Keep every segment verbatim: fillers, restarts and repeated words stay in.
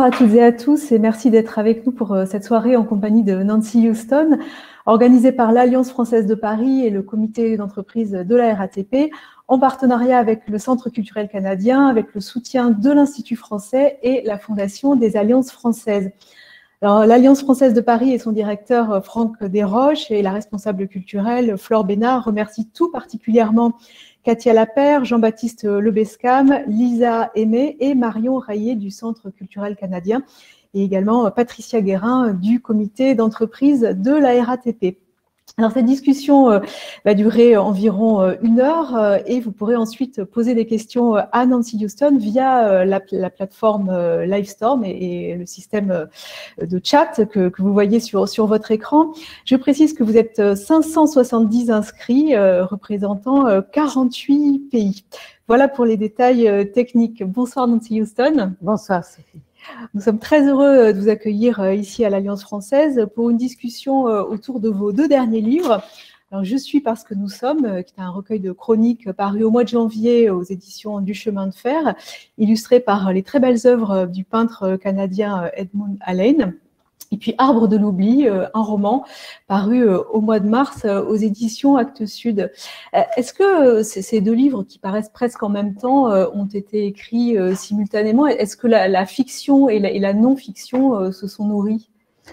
à toutes et à tous et merci d'être avec nous pour cette soirée en compagnie de Nancy Houston, organisée par l'Alliance française de Paris et le comité d'entreprise de la R A T P, en partenariat avec le Centre culturel canadien, avec le soutien de l'Institut français et la Fondation des Alliances françaises. Alors, l'Alliance française de Paris et son directeur Franck Desroches et la responsable culturelle Flore Bénard remercient tout particulièrement Katia Lapère, Jean-Baptiste Lebescam, Lisa Aimé et Marion Rayet du Centre culturel canadien et également Patricia Guérin du comité d'entreprise de la R A T P. Alors, cette discussion euh, va durer environ euh, une heure euh, et vous pourrez ensuite poser des questions à Nancy Houston via euh, la, la plateforme euh, Livestorm et, et le système euh, de chat que, que vous voyez sur, sur votre écran. Je précise que vous êtes cinq cent soixante-dix inscrits euh, représentant euh, quarante-huit pays. Voilà pour les détails euh, techniques. Bonsoir Nancy Houston. Bonsoir Sophie. Nous sommes très heureux de vous accueillir ici à l'Alliance française pour une discussion autour de vos deux derniers livres. Alors, Je suis parce que nous sommes, qui est un recueil de chroniques paru au mois de janvier aux éditions du Chemin de Fer, illustré par les très belles œuvres du peintre canadien Edmund Allain. Et puis Arbre de l'oubli, un roman paru au mois de mars aux éditions Actes Sud. Est-ce que ces deux livres qui paraissent presque en même temps ont été écrits simultanément? Est-ce que la, la fiction et la, et la non-fiction se sont nourries?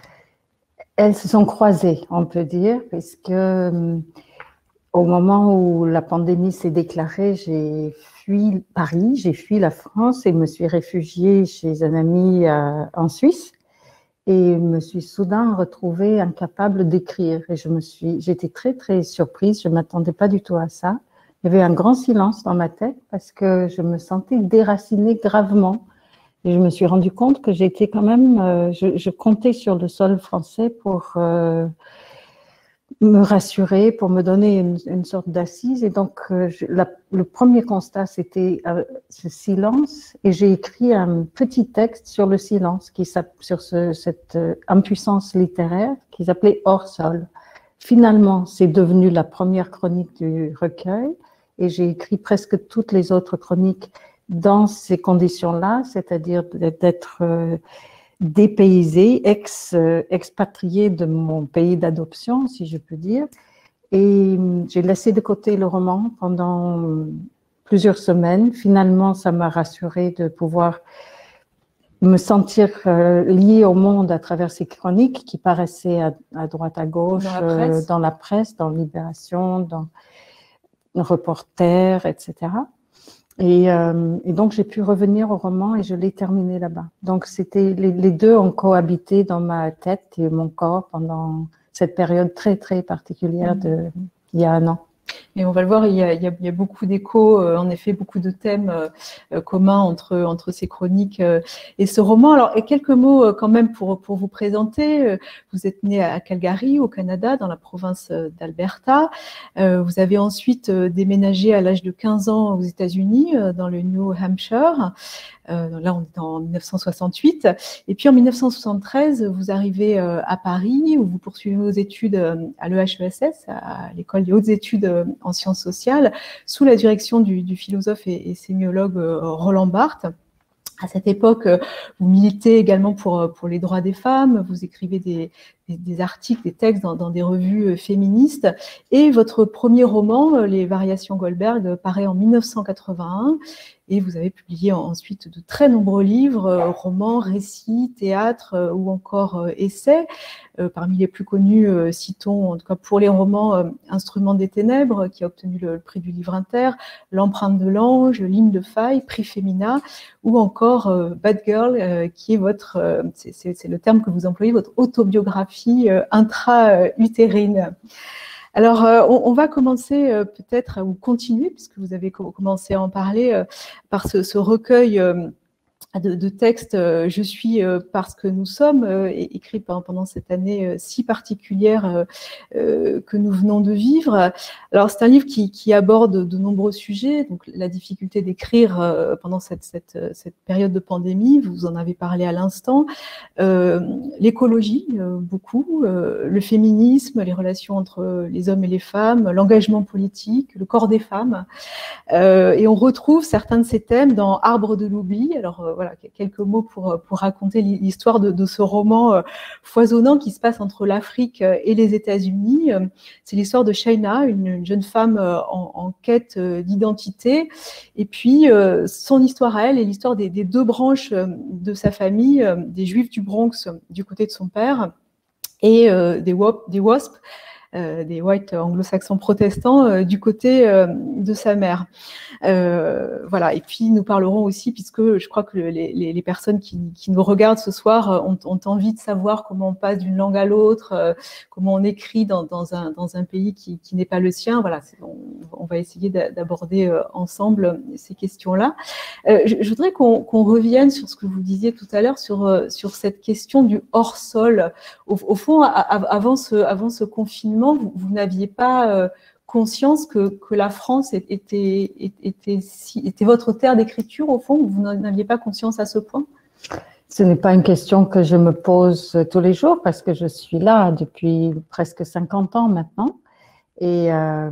Elles se sont croisées, on peut dire, puisque euh, au moment où la pandémie s'est déclarée, j'ai fui Paris, j'ai fui la France et me suis réfugiée chez un ami euh, en Suisse. Et me suis soudain retrouvée incapable d'écrire. Et je me suis, j'étais très, très surprise. Je ne m'attendais pas du tout à ça. Il y avait un grand silence dans ma tête parce que je me sentais déracinée gravement. Et je me suis rendu compte que j'étais quand même, euh, je, je comptais sur le sol français pour euh, me rassurer, pour me donner une, une sorte d'assise. Et donc, euh, je, la, le premier constat, c'était euh, ce silence. Et j'ai écrit un petit texte sur le silence, qui sur ce, cette euh, impuissance littéraire, qui s'appelait Hors sol. Finalement, c'est devenu la première chronique du recueil. Et j'ai écrit presque toutes les autres chroniques dans ces conditions-là, c'est-à-dire d'être... Euh, dépaysée, ex, euh, expatriée de mon pays d'adoption, si je peux dire. Et j'ai laissé de côté le roman pendant plusieurs semaines. Finalement, ça m'a rassurée de pouvoir me sentir euh, liée au monde à travers ces chroniques qui paraissaient à, à droite, à gauche, dans la presse, euh, dans, la presse, dans Libération, dans Reporter, et cetera. Et, euh, et donc, j'ai pu revenir au roman et je l'ai terminé là-bas. Donc, c'était les, les deux ont cohabité dans ma tête et mon corps pendant cette période très, très particulière de, il y a un an. Et on va le voir, il y a, il y a, il y a beaucoup d'échos, euh, en effet, beaucoup de thèmes euh, communs entre, entre ces chroniques euh, et ce roman. Alors, et quelques mots euh, quand même pour, pour vous présenter. Vous êtes né à Calgary, au Canada, dans la province d'Alberta. Euh, vous avez ensuite euh, déménagé à l'âge de quinze ans aux États-Unis, euh, dans le New Hampshire. Euh, là, on est en mille neuf cent soixante-huit. Et puis, en mille neuf cent soixante-treize, vous arrivez euh, à Paris, où vous poursuivez vos études euh, à l'E H E S S, à l'École des hautes études euh, en sciences sociales, sous la direction du, du philosophe et, et sémiologue euh, Roland Barthes. À cette époque, vous militez également pour, pour les droits des femmes, vous écrivez des, des, des articles, des textes dans, dans des revues féministes, et votre premier roman, Les Variations Goldberg, paraît en mille neuf cent quatre-vingt-un, et vous avez publié ensuite de très nombreux livres, romans, récits, théâtres ou encore essais. Parmi les plus connus, citons, en tout cas pour les romans, Instruments des ténèbres, qui a obtenu le, le prix du livre inter, L'empreinte de l'ange, Ligne de faille, prix Femina, ou encore euh, Bad Girl, euh, qui est votre, euh, c'est le terme que vous employez, votre autobiographie euh, intra-utérine. Alors, euh, on, on va commencer euh, peut-être, ou continuer, puisque vous avez co commencé à en parler, euh, par ce, ce recueil euh, De, de textes euh, Je suis euh, parce que nous sommes, euh, écrit pendant cette année euh, si particulière euh, euh, que nous venons de vivre. Alors c'est un livre qui, qui aborde de nombreux sujets, donc la difficulté d'écrire euh, pendant cette, cette, cette période de pandémie, vous en avez parlé à l'instant, euh, l'écologie, euh, beaucoup, euh, le féminisme, les relations entre les hommes et les femmes, l'engagement politique, le corps des femmes, euh, et on retrouve certains de ces thèmes dans Arbre de l'oubli. Alors euh, voilà, voilà, quelques mots pour, pour raconter l'histoire de, de ce roman euh, foisonnant qui se passe entre l'Afrique et les États-Unis. C'est l'histoire de Shaina, une, une jeune femme en, en quête d'identité, et puis euh, son histoire à elle est l'histoire des, des deux branches de sa famille, euh, des Juifs du Bronx du côté de son père et euh, des, wop, des W A S P, euh, des whites anglo-saxons protestants, euh, du côté euh, de sa mère. Euh, voilà. Et puis nous parlerons aussi, puisque je crois que les, les, les personnes qui, qui nous regardent ce soir ont, ont envie de savoir comment on passe d'une langue à l'autre, euh, comment on écrit dans, dans, un, dans un pays qui, qui n'est pas le sien. Voilà, on, on va essayer d'aborder euh, ensemble ces questions-là. Euh, je, je voudrais qu'on qu'on revienne sur ce que vous disiez tout à l'heure, sur, euh, sur cette question du hors-sol. Au, au fond, à, à, avant, ce, avant ce confinement, vous, vous n'aviez pas... Euh, conscience que, que la France était, était, était votre terre d'écriture, au fond, vous n'aviez pas conscience à ce point? Ce n'est pas une question que je me pose tous les jours parce que je suis là depuis presque cinquante ans maintenant. Et euh,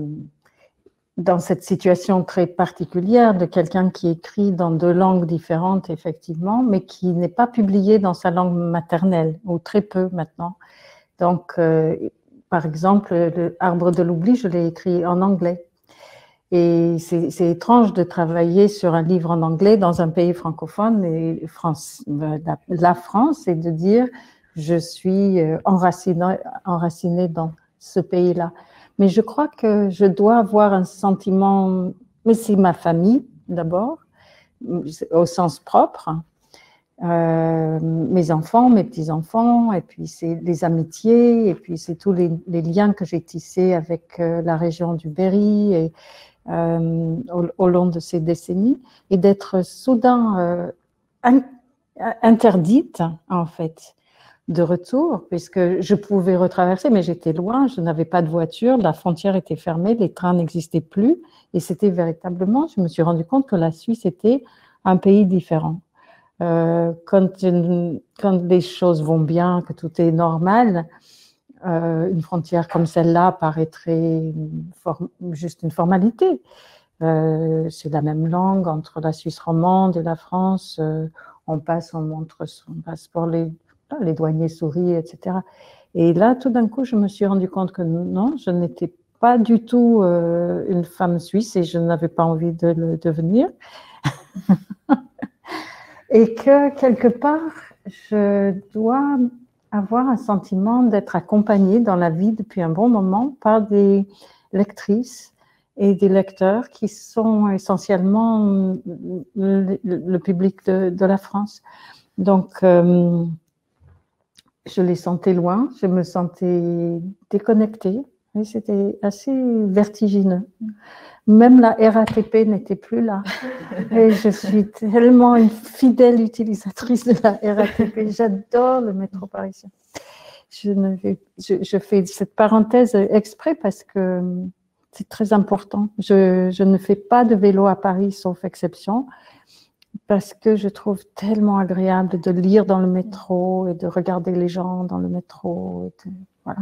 dans cette situation très particulière de quelqu'un qui écrit dans deux langues différentes, effectivement, mais qui n'est pas publié dans sa langue maternelle, ou très peu maintenant. Donc, euh, par exemple, le Arbre de l'oubli, je l'ai écrit en anglais. Et c'est étrange de travailler sur un livre en anglais dans un pays francophone, et France, la, la France, et de dire je suis enracinée, enracinée dans ce pays-là. Mais je crois que je dois avoir un sentiment, mais c'est ma famille d'abord, au sens propre. Euh, mes enfants, mes petits-enfants, et puis c'est les amitiés, et puis c'est tous les, les liens que j'ai tissés avec euh, la région du Berry et, euh, au, au long de ces décennies, et d'être soudain euh, in, interdite, en fait, de retour, puisque je pouvais retraverser, mais j'étais loin, je n'avais pas de voiture, la frontière était fermée, les trains n'existaient plus, et c'était véritablement, je me suis rendu compte que la Suisse était un pays différent. Euh, quand, quand les choses vont bien, que tout est normal, euh, une frontière comme celle-là paraîtrait juste une formalité. Euh, c'est la même langue entre la Suisse romande et la France. Euh, on passe, on montre son passeport, les, les douaniers sourient, et cetera. Et là, tout d'un coup, je me suis rendu compte que non, je n'étais pas du tout euh, une femme suisse et je n'avais pas envie de le devenir. Et que, quelque part, je dois avoir un sentiment d'être accompagnée dans la vie depuis un bon moment par des lectrices et des lecteurs qui sont essentiellement le, le public de, de la France. Donc, euh, je les sentais loin, je me sentais déconnectée, et c'était assez vertigineux. Même la R A T P n'était plus là. Et je suis tellement une fidèle utilisatrice de la R A T P. J'adore le métro parisien. Je, ne vais, je, je fais cette parenthèse exprès parce que c'est très important. Je, je ne fais pas de vélo à Paris, sauf exception, parce que je trouve tellement agréable de lire dans le métro et de regarder les gens dans le métro. Et de, voilà.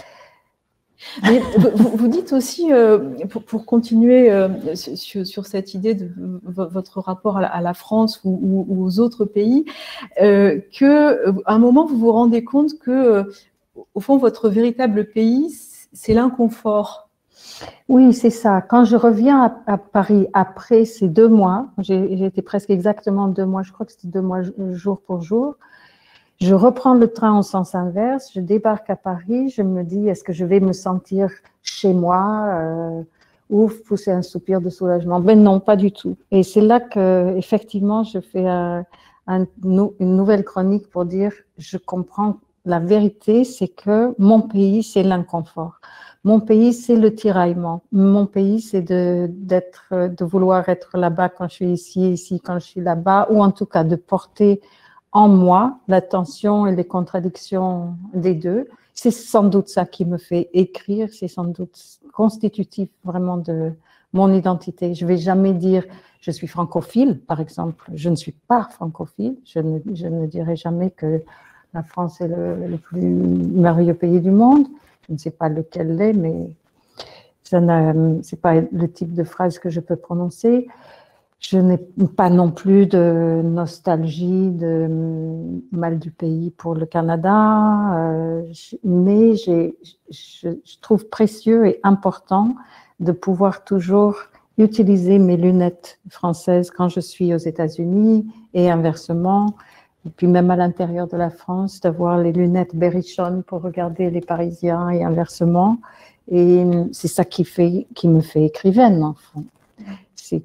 Mais vous, vous dites aussi, euh, pour, pour continuer euh, sur, sur cette idée de votre rapport à la, à la France ou, ou, ou aux autres pays, euh, qu'à un moment vous vous rendez compte que, euh, au fond, votre véritable pays, c'est l'inconfort. Oui, c'est ça. Quand je reviens à, à Paris après ces deux mois, j'ai été presque exactement deux mois, je crois que c'était deux mois jour pour jour. Je reprends le train en sens inverse, je débarque à Paris, je me dis, est-ce que je vais me sentir chez moi, euh, ouf, pousser un soupir de soulagement? Mais non, pas du tout. Et c'est là que, effectivement, je fais un, un, une nouvelle chronique pour dire, je comprends la vérité, c'est que mon pays, c'est l'inconfort. Mon pays, c'est le tiraillement. Mon pays, c'est de, d'être, de vouloir être là-bas quand je suis ici, ici quand je suis là-bas, ou en tout cas de porter en moi la tension et les contradictions des deux. C'est sans doute ça qui me fait écrire, c'est sans doute constitutif vraiment de mon identité. Je ne vais jamais dire je suis francophile, par exemple. Je ne suis pas francophile. Je ne, je ne dirai jamais que la France est le, le plus merveilleux pays du monde. Je ne sais pas lequel l'est, mais ce n'est pas le type de phrase que je peux prononcer. Je n'ai pas non plus de nostalgie, de mal du pays pour le Canada, euh, mais j'ai, je, je trouve précieux et important de pouvoir toujours utiliser mes lunettes françaises quand je suis aux États-Unis et inversement, et puis même à l'intérieur de la France, d'avoir les lunettes Berrichon pour regarder les Parisiens et inversement. Et c'est ça qui, fait, qui me fait écrivaine, en fond. C'est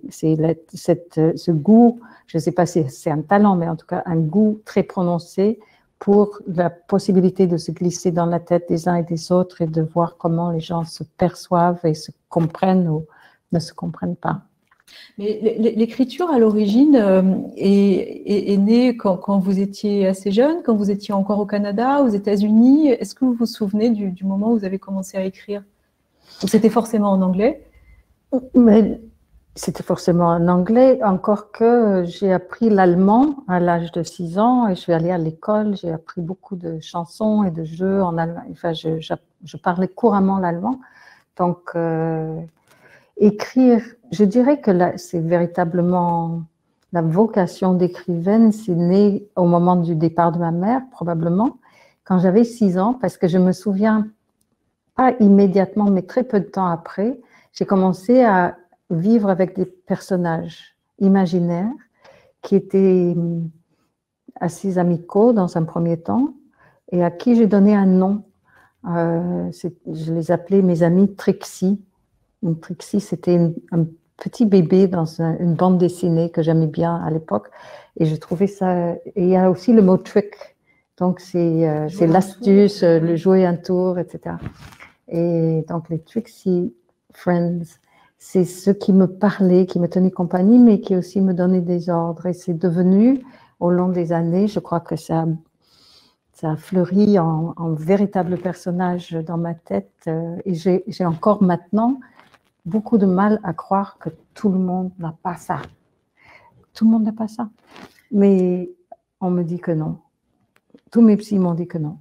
ce goût, je ne sais pas si c'est un talent, mais en tout cas un goût très prononcé pour la possibilité de se glisser dans la tête des uns et des autres et de voir comment les gens se perçoivent et se comprennent ou ne se comprennent pas. Mais l'écriture, à l'origine, est, est, est née quand, quand vous étiez assez jeune, quand vous étiez encore au Canada, aux États-Unis. Est-ce que vous vous souvenez du, du moment où vous avez commencé à écrire? Ou c'était forcément en anglais? Mais c'était forcément en anglais, encore que j'ai appris l'allemand à l'âge de six ans et je suis allée à l'école, j'ai appris beaucoup de chansons et de jeux en allemand. Enfin, je, je, je parlais couramment l'allemand. Donc, euh, écrire, je dirais que c'est véritablement la vocation d'écrivaine, c'est né au moment du départ de ma mère, probablement, quand j'avais six ans, parce que je me souviens, pas immédiatement, mais très peu de temps après, j'ai commencé à vivre avec des personnages imaginaires qui étaient assez amicaux dans un premier temps et à qui j'ai donné un nom. Euh, je les appelais mes amis Trixie. Une Trixie, c'était un petit bébé dans un, une bande dessinée que j'aimais bien à l'époque et je trouvais ça. Et il y a aussi le mot trick, donc c'est euh, l'astuce, le jouer un tour, et cetera. Et donc les Trixie Friends, c'est ceux qui me parlaient, qui me tenaient compagnie, mais qui aussi me donnaient des ordres. Et c'est devenu, au long des années, je crois que ça, ça a fleuri en, en véritable personnage dans ma tête. Et j'ai encore maintenant beaucoup de mal à croire que tout le monde n'a pas ça. Tout le monde n'a pas ça. Mais on me dit que non. Tous mes psys m'ont dit que non.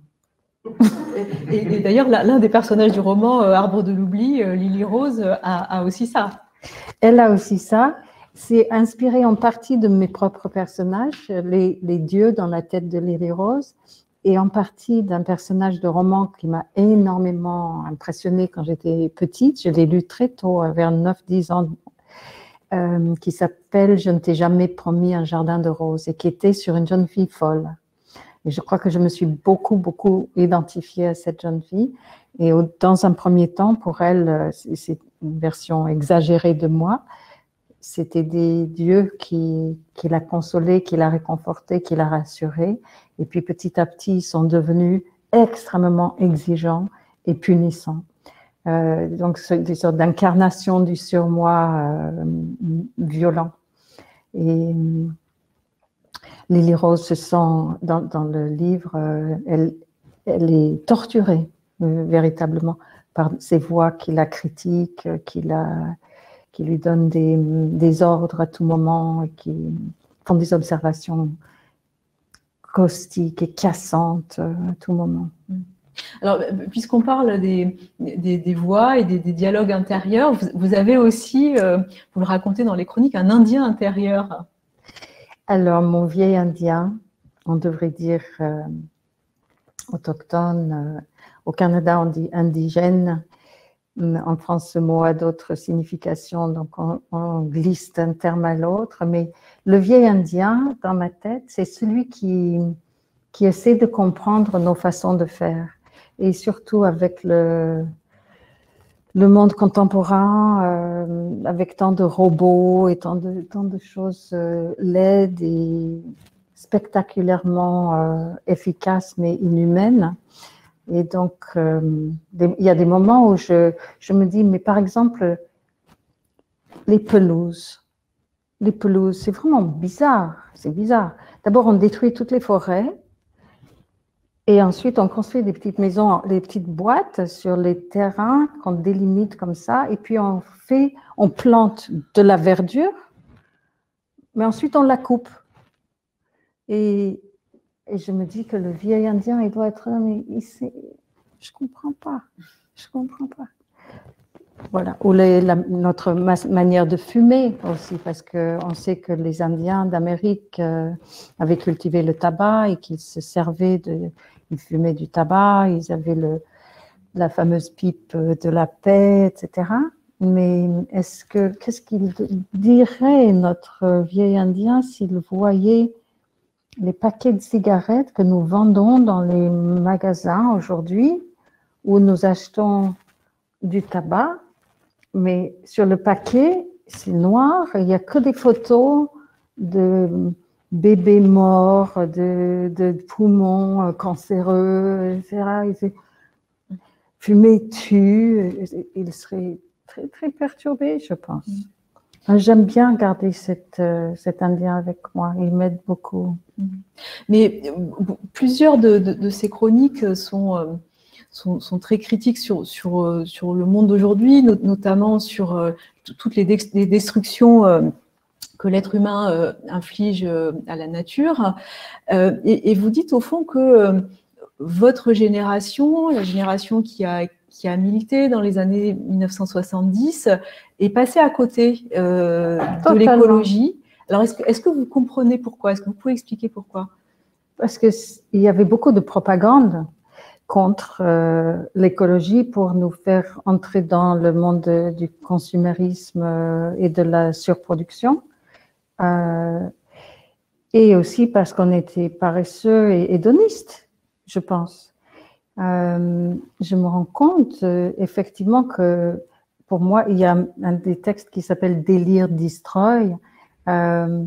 Et, et d'ailleurs, l'un des personnages du roman, euh, Arbre de l'oubli, euh, Lily Rose, a, a aussi ça. Elle a aussi ça. C'est inspiré en partie de mes propres personnages, les, les dieux dans la tête de Lily Rose, et en partie d'un personnage de roman qui m'a énormément impressionnée quand j'étais petite. Je l'ai lu très tôt, vers neuf dix ans, euh, qui s'appelle « Je ne t'ai jamais promis un jardin de roses » et qui était sur une jeune fille folle. Et je crois que je me suis beaucoup, beaucoup identifiée à cette jeune fille. Et au, dans un premier temps, pour elle, c'est une version exagérée de moi. C'était des dieux qui, qui la consolaient, qui la réconfortaient, qui la rassuraient. Et puis petit à petit, ils sont devenus extrêmement exigeants et punissants. Euh, donc, c'est des sortes d'incarnations du surmoi euh, violent. Et Lily Rose se sent, dans, dans le livre, euh, elle, elle est torturée, euh, véritablement, par ces voix qui la critiquent, qui, la, qui lui donnent des, des ordres à tout moment, et qui font des observations caustiques et cassantes à tout moment. Alors, puisqu'on parle des, des, des voix et des, des dialogues intérieurs, vous, vous avez aussi, euh, vous le racontez dans les chroniques, un Indien intérieur. Alors, mon vieil Indien, on devrait dire euh, autochtone, euh, au Canada on dit indigène, en France ce mot a d'autres significations, donc on, on glisse d'un terme à l'autre, mais le vieil Indien, dans ma tête, c'est celui qui, qui essaie de comprendre nos façons de faire, et surtout avec le... le monde contemporain, euh, avec tant de robots et tant de, tant de choses euh, laides et spectaculairement euh, efficaces mais inhumaines. Et donc, euh, des, il y a des moments où je, je me dis, mais par exemple, les pelouses, les pelouses, c'est vraiment bizarre, c'est bizarre. D'abord, on détruit toutes les forêts, et ensuite, on construit des petites maisons, des petites boîtes sur les terrains qu'on délimite comme ça, et puis on fait, on plante de la verdure, mais ensuite on la coupe. Et, et je me dis que le vieil Indien, il doit être là, mais il sait, je comprends pas, je comprends pas. Voilà, ou les, la, notre manière de fumer aussi, parce qu'on sait que les Indiens d'Amérique euh, avaient cultivé le tabac et qu'ils se servaient de, ils fumaient du tabac, ils avaient le, la fameuse pipe de la paix, et cetera. Mais est-ce que, qu'est-ce qu'il dirait notre vieil Indien s'il voyait les paquets de cigarettes que nous vendons dans les magasins aujourd'hui, où nous achetons du tabac? Mais sur le paquet, c'est noir, il n'y a que des photos de bébés morts, de, de poumons cancéreux, et cetera. Fumer tue, il serait très, très perturbé, je pense. J'aime bien garder cet, cet Indien avec moi, il m'aide beaucoup. Mais plusieurs de, de, de ces chroniques sont... Sont, sont très critiques sur, sur, sur le monde d'aujourd'hui, notamment sur euh, toutes les, les destructions euh, que l'être humain euh, inflige euh, à la nature. Euh, et, et vous dites au fond que euh, votre génération, la génération qui a, qui a milité dans les années mille neuf cent soixante-dix, est passée à côté euh, de l'écologie. Alors, est-ce que, est-ce que vous comprenez pourquoi? Est-ce que vous pouvez expliquer pourquoi? Parce qu'il y avait beaucoup de propagande contre euh, l'écologie pour nous faire entrer dans le monde de, du consumérisme euh, et de la surproduction. Euh, et aussi parce qu'on était paresseux et hédonistes, je pense. Euh, je me rends compte euh, effectivement que pour moi, il y a un, un des textes qui s'appelle Délire Destroy. Euh,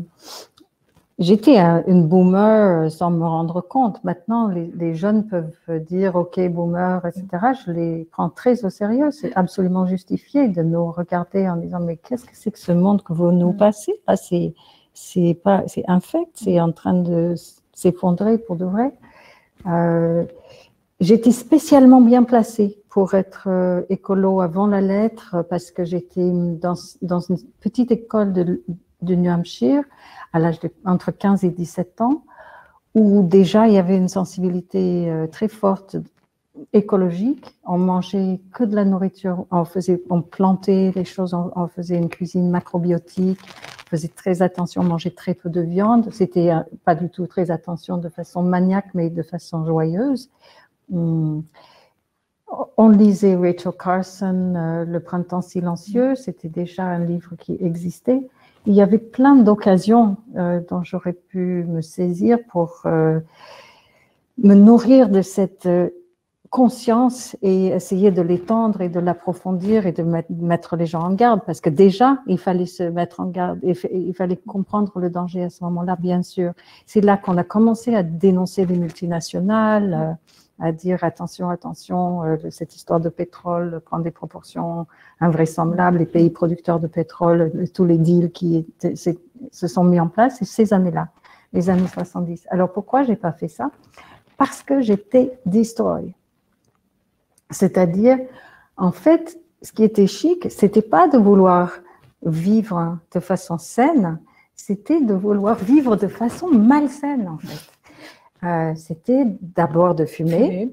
J'étais une boomer sans me rendre compte. Maintenant, les, les jeunes peuvent dire « ok, boomer », et cetera. Je les prends très au sérieux. C'est absolument justifié de nous regarder en disant « mais qu'est-ce que c'est que ce monde que vous nous passez ?» C'est c'est pas, c'est infect, c'est en train de s'effondrer pour de vrai. Euh, J'étais spécialement bien placée pour être euh, écolo avant la lettre parce que j'étais dans, dans une petite école de, de New Hampshire à l'âge de entre quinze et dix-sept ans, où déjà il y avait une sensibilité euh, très forte écologique. On mangeait que de la nourriture, on faisait, on plantait les choses, on, on faisait une cuisine macrobiotique, on faisait très attention, on mangeait très peu de viande. C'était euh, pas du tout très attention de façon maniaque, mais de façon joyeuse. Hum. On lisait Rachel Carson, euh, Le Printemps silencieux, c'était déjà un livre qui existait. Il y avait plein d'occasions euh, dont j'aurais pu me saisir pour euh, me nourrir de cette euh, conscience et essayer de l'étendre et de l'approfondir et de mettre, mettre les gens en garde. Parce que déjà, il fallait se mettre en garde, et il fallait comprendre le danger à ce moment-là, bien sûr. C'est là qu'on a commencé à dénoncer les multinationales, euh, à dire attention, attention, euh, cette histoire de pétrole prend des proportions invraisemblables, les pays producteurs de pétrole, tous les deals qui se sont mis en place, c'est ces années-là, les années soixante-dix. Alors pourquoi j'ai pas fait ça? Parce que j'étais destroy. C'est-à-dire, en fait, ce qui était chic, c'était pas de vouloir vivre de façon saine, c'était de vouloir vivre de façon malsaine, en fait. Euh, c'était d'abord de fumer.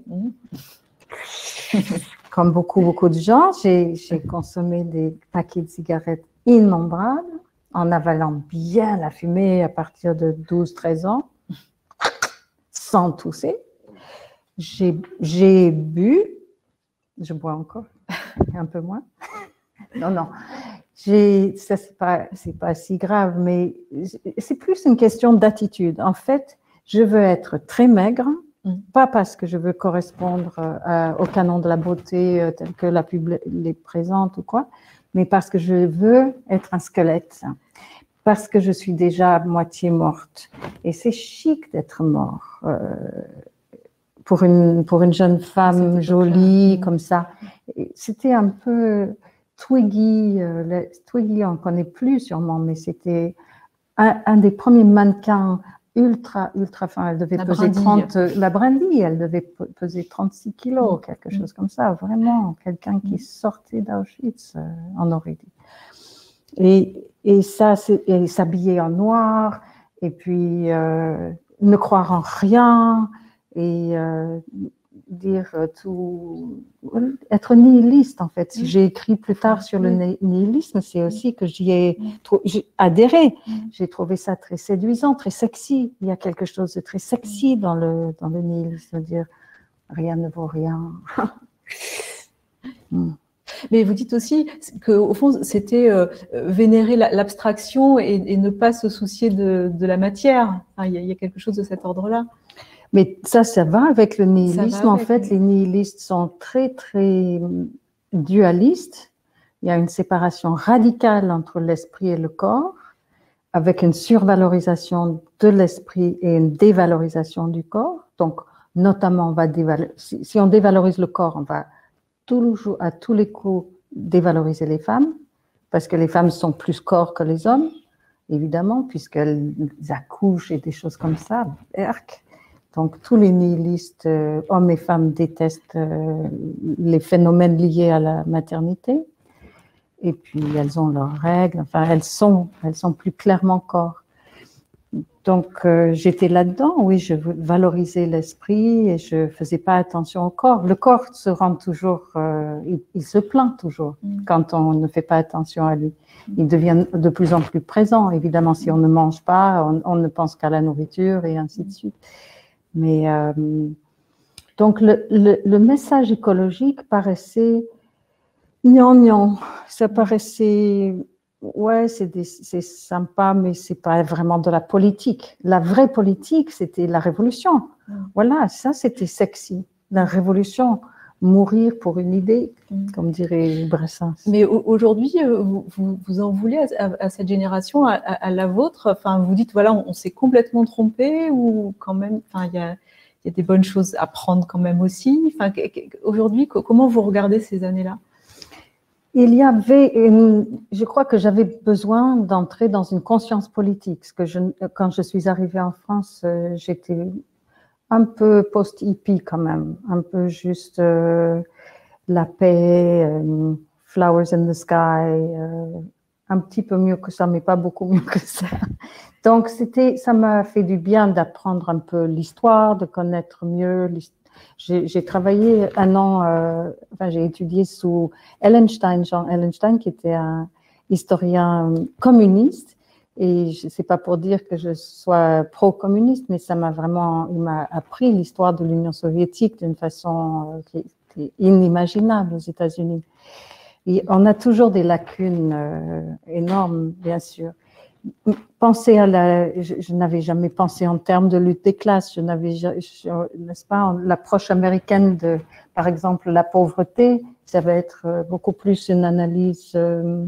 Mmh. Comme beaucoup, beaucoup de gens, j'ai consommé des paquets de cigarettes innombrables, en avalant bien la fumée à partir de douze treize ans, sans tousser. J'ai bu, je bois encore, un peu moins. Non, non, ça c'est pas, c'est pas si grave, mais c'est plus une question d'attitude. En fait, je veux être très maigre, mmh. pas parce que je veux correspondre euh, au canon de la beauté euh, tel que la pub les présente ou quoi, mais parce que je veux être un squelette, parce que je suis déjà à moitié morte. Et c'est chic d'être mort. Euh, pour une, pour une jeune femme jolie, mmh. comme ça. C'était un peu Twiggy, euh, le, Twiggy on ne connaît plus sûrement, mais c'était un, un des premiers mannequins ultra, ultra fin. Elle devait la peser brindille. trente, la brindille, elle devait peser trente-six kilos, mmh. quelque chose comme ça. Vraiment, quelqu'un qui sortait d'Auschwitz, euh, on aurait dit. Et, et ça, c'est s'habiller en noir, et puis euh, ne croire en rien, et euh, dire tout, être nihiliste en fait. Si j'ai écrit plus tard sur le nihilisme, c'est aussi que j'y ai, ai adhéré. J'ai trouvé ça très séduisant, très sexy. Il y a quelque chose de très sexy dans le, dans le nihilisme, dire rien ne vaut rien. mm. Mais vous dites aussi qu'au fond, c'était euh, vénérer l'abstraction et, et ne pas se soucier de, de la matière. Enfin, il y a, il y a quelque chose de cet ordre-là. Mais ça, ça va avec le nihilisme. Avec, en fait, oui. Les nihilistes sont très, très dualistes. Il y a une séparation radicale entre l'esprit et le corps, avec une survalorisation de l'esprit et une dévalorisation du corps. Donc, notamment, on va si, si on dévalorise le corps, on va toujours, à tous les coups, dévaloriser les femmes, parce que les femmes sont plus corps que les hommes, évidemment, puisqu'elles accouchent et des choses comme ça. Erk. Donc, tous les nihilistes, euh, hommes et femmes, détestent euh, les phénomènes liés à la maternité. Et puis, elles ont leurs règles. Enfin, elles sont, elles sont plus clairement corps. Donc, euh, j'étais là-dedans. Oui, je valorisais l'esprit et je faisais pas attention au corps. Le corps se rend toujours, euh, il, il se plaint toujours mmh. quand on ne fait pas attention à lui. Il devient de plus en plus présent. Évidemment, si on ne mange pas, on, on ne pense qu'à la nourriture et ainsi de suite. Mais euh, donc le, le, le message écologique paraissait gnangnan, ça paraissait ouais c'est sympa mais c'est pas vraiment de la politique. La vraie politique c'était la révolution. Mm. Voilà, ça c'était sexy, la révolution, mourir pour une idée, mm. comme dirait Brassens. Mais aujourd'hui vous, vous, vous en voulez à, à, à cette génération, à, à la vôtre, enfin vous dites voilà on, on s'est complètement trompé ou quand même, enfin il y a Il y a des bonnes choses à prendre quand même aussi. Enfin, aujourd'hui, comment vous regardez ces années-là? Il y avait, une, je crois que j'avais besoin d'entrer dans une conscience politique. Parce que je, quand je suis arrivée en France, j'étais un peu post-hippie quand même, un peu juste euh, la paix, euh, flowers in the sky, euh, un petit peu mieux que ça, mais pas beaucoup mieux que ça. Donc, c'était, ça m'a fait du bien d'apprendre un peu l'histoire, de connaître mieux. J'ai travaillé un an, euh, enfin, j'ai étudié sous Ellenstein, Jean Ellenstein, qui était un historien communiste. Et c'est pas pour dire que je sois pro-communiste, mais ça m'a vraiment, il m'a appris l'histoire de l'Union soviétique d'une façon qui, qui est inimaginable aux États-Unis. Et on a toujours des lacunes euh, énormes, bien sûr. Penser à la, je, je n'avais jamais pensé en termes de lutte des classes. Je n'avais, n'est-ce pas, l'approche américaine de, par exemple, la pauvreté, ça va être beaucoup plus une analyse euh,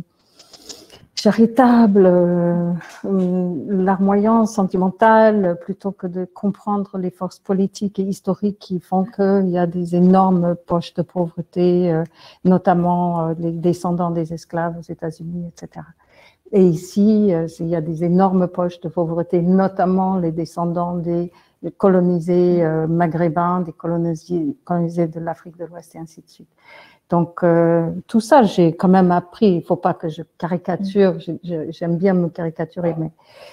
charitable, euh, larmoyante, sentimentale, plutôt que de comprendre les forces politiques et historiques qui font qu'il y a des énormes poches de pauvreté, euh, notamment euh, les descendants des esclaves aux États-Unis, et cetera. Et ici, euh, il y a des énormes poches de pauvreté, notamment les descendants des colonisés euh, maghrébins, des colonisés, colonisés de l'Afrique de l'Ouest et ainsi de suite. Donc, euh, tout ça, j'ai quand même appris. Il ne faut pas que je caricature, j'aime bien me caricaturer, mais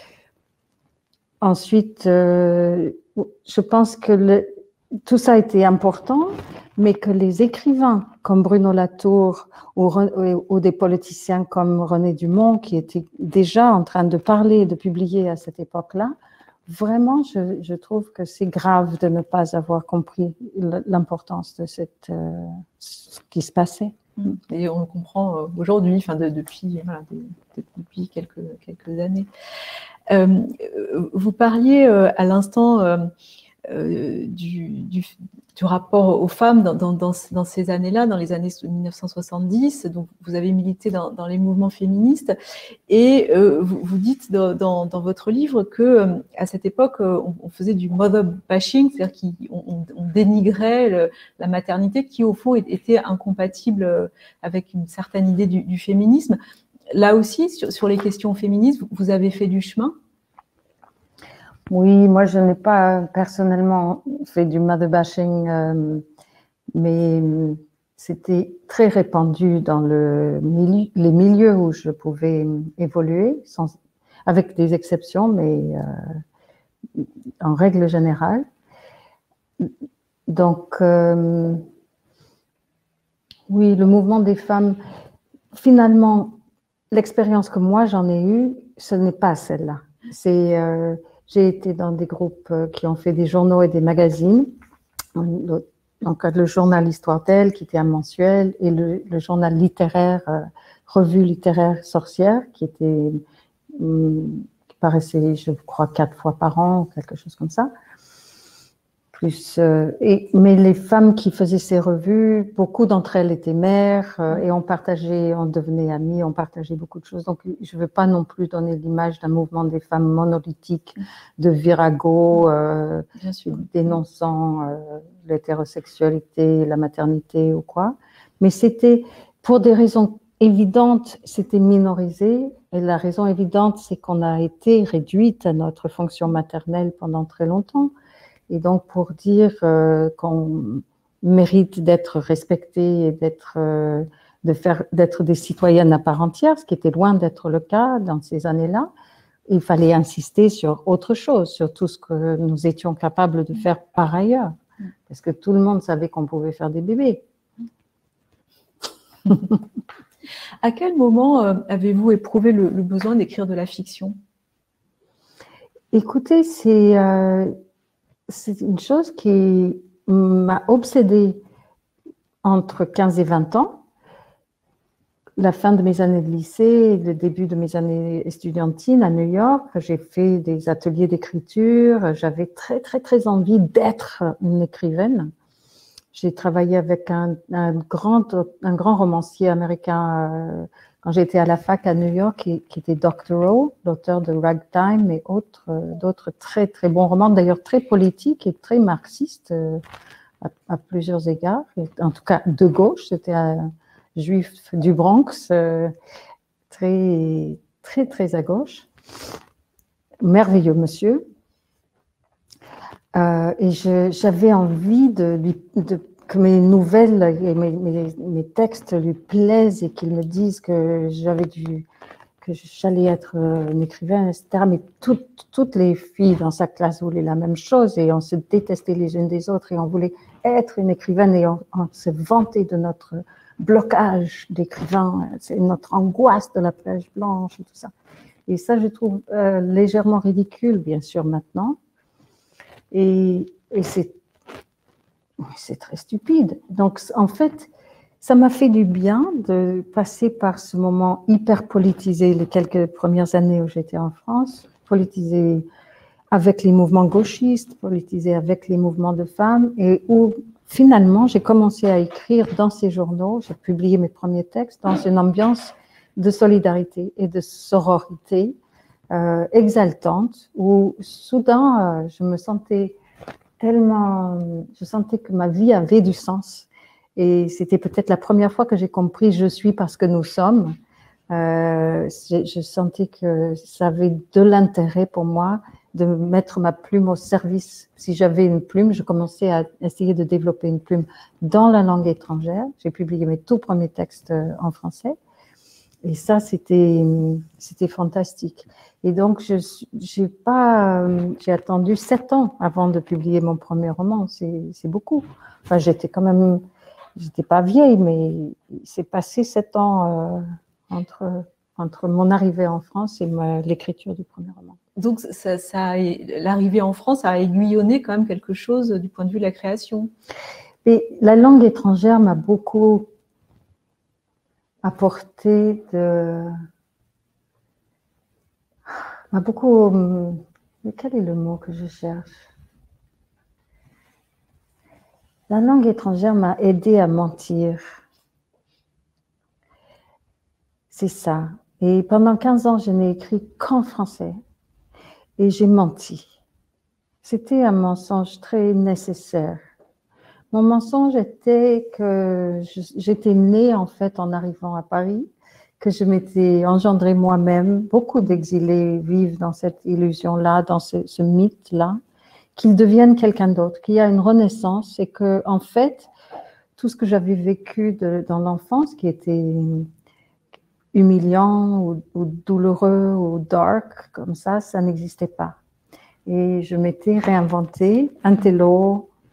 ensuite, euh, je pense que le, tout ça a été important, mais que les écrivains comme Bruno Latour ou, ou des politiciens comme René Dumont, qui étaient déjà en train de parler et de publier à cette époque-là, vraiment, je, je trouve que c'est grave de ne pas avoir compris l'importance de cette, euh, ce qui se passait. Et on le comprend aujourd'hui, enfin de, depuis, voilà, de, de, depuis quelques, quelques années. Euh, vous parliez euh, à l'instant euh, euh, du, du, du rapport aux femmes dans, dans, dans, dans ces années-là, dans les années mille neuf cent soixante-dix. Donc, vous avez milité dans, dans les mouvements féministes et euh, vous, vous dites dans, dans, dans votre livre que euh, à cette époque, on, on faisait du mother bashing, c'est-à-dire qu'on on dénigrait le, la maternité qui, au fond, était incompatible avec une certaine idée du, du féminisme. Là aussi, sur, sur les questions féministes, vous, vous avez fait du chemin? Oui, moi je n'ai pas personnellement fait du mother bashing, euh, mais c'était très répandu dans le milieu, les milieux où je pouvais évoluer, sans, avec des exceptions, mais euh, en règle générale. donc, euh, oui, le mouvement des femmes, finalement, l'expérience que moi j'en ai eue, ce n'est pas celle-là. C'est, euh, j'ai été dans des groupes qui ont fait des journaux et des magazines. Donc, le journal Histoire d'elle, qui était un mensuel, et le, le journal littéraire, euh, Revue littéraire sorcière, qui était, hum, qui paraissait, je crois, quatre fois par an, ou quelque chose comme ça. Plus, euh, et, mais les femmes qui faisaient ces revues, beaucoup d'entre elles étaient mères, euh, et on partageait, on devenait amies, on partageait beaucoup de choses. Donc, je ne veux pas non plus donner l'image d'un mouvement des femmes monolithiques, de virago, euh, dénonçant euh, l'hétérosexualité, la maternité ou quoi. Mais c'était, pour des raisons évidentes, c'était minorisé. Et la raison évidente, c'est qu'on a été réduite à notre fonction maternelle pendant très longtemps. Et donc, pour dire euh, qu'on mérite d'être respecté et d'être euh, de faire, d'être des citoyennes à part entière, ce qui était loin d'être le cas dans ces années-là, il fallait insister sur autre chose, sur tout ce que nous étions capables de faire par ailleurs. Parce que tout le monde savait qu'on pouvait faire des bébés. À quel moment euh, avez-vous éprouvé le, le besoin d'écrire de la fiction? Écoutez, c'est... Euh, C'est une chose qui m'a obsédée entre quinze et vingt ans, la fin de mes années de lycée, le début de mes années estudiantines à New York. J'ai fait des ateliers d'écriture, j'avais très très très envie d'être une écrivaine. J'ai travaillé avec un, un, grand, un grand romancier américain euh, quand j'étais à la fac à New York, qui, qui était doctor Rowe, l'auteur de Ragtime et autres, euh, d'autres très très bons romans, d'ailleurs très politiques et très marxistes euh, à, à plusieurs égards. Et en tout cas de gauche, c'était un juif du Bronx, euh, très très très à gauche. Merveilleux monsieur. Euh, et j'avais envie de, de, que mes nouvelles et mes, mes, mes textes lui plaisent et qu'il me dise que j'avais dû, que j'allais être une écrivaine, et cetera. Mais toutes, toutes les filles dans sa classe voulaient la même chose et on se détestait les unes des autres et on voulait être une écrivaine et on, on se vantait de notre blocage d'écrivain, c'est notre angoisse de la plage blanche et tout ça. Et ça, je trouve euh, légèrement ridicule, bien sûr, maintenant. Et, et c'est très stupide. Donc, en fait, ça m'a fait du bien de passer par ce moment hyper politisé les quelques premières années où j'étais en France, politisé avec les mouvements gauchistes, politisé avec les mouvements de femmes, et où finalement j'ai commencé à écrire dans ces journaux, j'ai publié mes premiers textes dans une ambiance de solidarité et de sororité euh, exaltante, où soudain euh, je me sentais tellement, je sentais que ma vie avait du sens. Et c'était peut-être la première fois que j'ai compris « je suis parce que nous sommes ». Euh, je sentais que ça avait de l'intérêt pour moi de mettre ma plume au service. Si j'avais une plume, je commençais à essayer de développer une plume dans la langue étrangère. J'ai publié mes tout premiers textes en français. Et ça, c'était c'était fantastique. Et donc, je j'ai pas, j'ai attendu sept ans avant de publier mon premier roman. C'est beaucoup. Enfin, j'étais quand même, j'étais pas vieille, mais il s'est passé sept ans euh, entre entre mon arrivée en France et l'écriture du premier roman. Donc, ça, ça l'arrivée en France a aiguillonné quand même quelque chose du point de vue de la création. Et la langue étrangère m'a beaucoup apporté de... m'a beaucoup... Mais quel est le mot que je cherche? La langue étrangère m'a aidé à mentir. C'est ça. Et pendant quinze ans, je n'ai écrit qu'en français. Et j'ai menti. C'était un mensonge très nécessaire. Mon mensonge était que j'étais née en fait en arrivant à Paris, que je m'étais engendrée moi-même. Beaucoup d'exilés vivent dans cette illusion-là, dans ce, ce mythe-là, qu'ils deviennent quelqu'un d'autre, qu'il y a une renaissance et que en fait, tout ce que j'avais vécu de, dans l'enfance, qui était humiliant ou, ou douloureux ou dark, comme ça, ça n'existait pas. Et je m'étais réinventée, intello,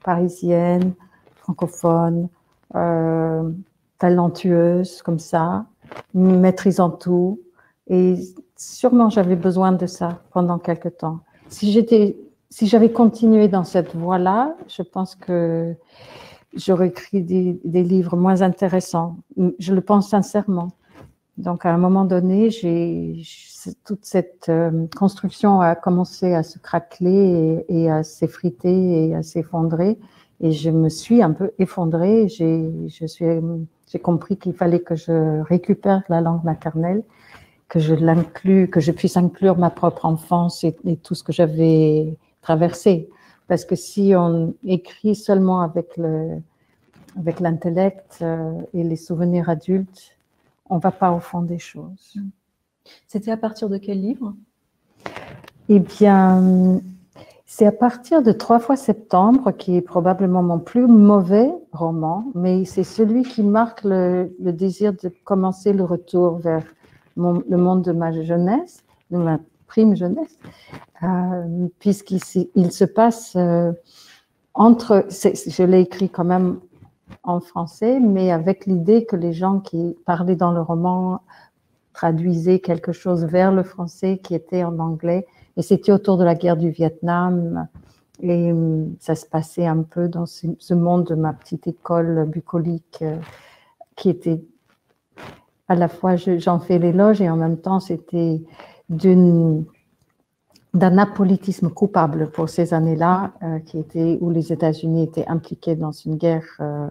parisienne, francophone, euh, talentueuse comme ça, maîtrisant tout. Et sûrement j'avais besoin de ça pendant quelque temps. Si j'étais, si j'avais continué dans cette voie-là, je pense que j'aurais écrit des, des livres moins intéressants. Je le pense sincèrement. Donc, à un moment donné, j'ai, toute cette euh, construction a commencé à se craqueler et, et à s'effriter et à s'effondrer. Et je me suis un peu effondrée. J'ai, je suis, j'ai compris qu'il fallait que je récupère la langue maternelle, que je l'inclue, que je puisse inclure ma propre enfance et, et tout ce que j'avais traversé. Parce que si on écrit seulement avec le, avec l'intellect euh, et les souvenirs adultes, on ne va pas au fond des choses. C'était à partir de quel livre? Eh bien, c'est à partir de Trois fois septembre, qui est probablement mon plus mauvais roman, mais c'est celui qui marque le, le désir de commencer le retour vers mon, le monde de ma jeunesse, de ma prime jeunesse, euh, puisqu'il il se passe euh, entre, je l'ai écrit quand même en français, mais avec l'idée que les gens qui parlaient dans le roman traduisaient quelque chose vers le français qui était en anglais. Et c'était autour de la guerre du Vietnam. Et ça se passait un peu dans ce, ce monde de ma petite école bucolique euh, qui était à la fois, j'en fais l'éloge et en même temps, c'était d'une d'un apolitisme coupable pour ces années-là, euh, qui était, où les États-Unis étaient impliqués dans une guerre euh,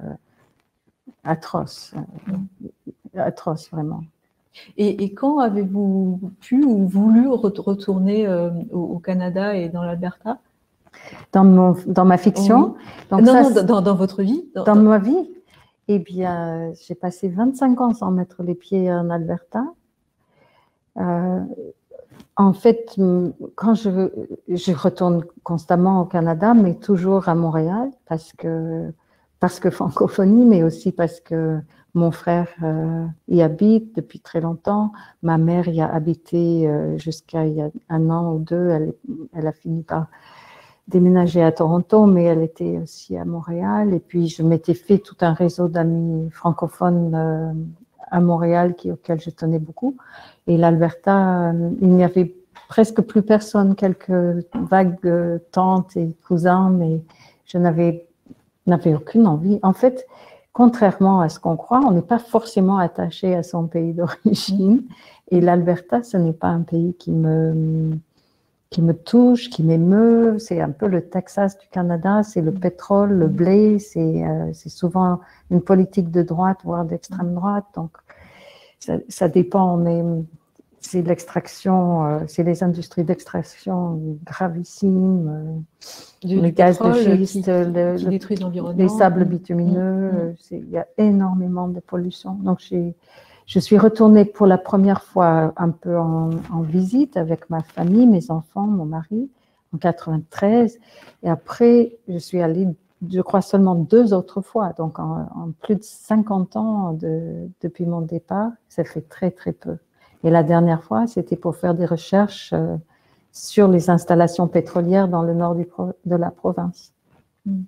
atroce, euh, atroce vraiment. Et, et quand avez-vous pu ou voulu retourner euh, au, au Canada et dans l'Alberta? Dans, mon, dans ma fiction? Oui. Donc non, ça, non, dans, dans votre vie? Dans, dans ma vie? Eh bien, j'ai passé vingt-cinq ans sans mettre les pieds en Alberta. Euh, En fait, quand je, je retourne constamment au Canada, mais toujours à Montréal, parce que, parce que francophonie, mais aussi parce que mon frère euh, y habite depuis très longtemps. Ma mère y a habité euh, jusqu'à il y a un an ou deux. Elle, elle a fini par déménager à Toronto, mais elle était aussi à Montréal. Et puis, je m'étais fait tout un réseau d'amis francophones euh, à Montréal qui, auquel je tenais beaucoup. Et l'Alberta, il n'y avait presque plus personne, quelques vagues tantes et cousins, mais je n'avais, n'avais aucune envie. En fait, contrairement à ce qu'on croit, on n'est pas forcément attaché à son pays d'origine. Et l'Alberta, ce n'est pas un pays qui me, qui me touche, qui m'émeut. C'est un peu le Texas du Canada, c'est le pétrole, le blé, c'est euh, c'est souvent une politique de droite, voire d'extrême droite. Donc, ça, ça dépend, on est, c'est l'extraction, euh, c'est les industries d'extraction gravissimes, euh, du, le du gaz pétrole de schiste, qui, qui, le, qui le, détruisent l'environnement. les sables bitumineux, mmh. c'est, il y a énormément de pollution. Donc, j'ai, je suis retournée pour la première fois un peu en, en visite avec ma famille, mes enfants, mon mari, en quatre-vingt-treize. Et après, je suis allée, je crois, seulement deux autres fois. Donc, en, en plus de cinquante ans de, depuis mon départ, ça fait très, très peu. Et la dernière fois, c'était pour faire des recherches euh, sur les installations pétrolières dans le nord du pro- de la province. Mmh.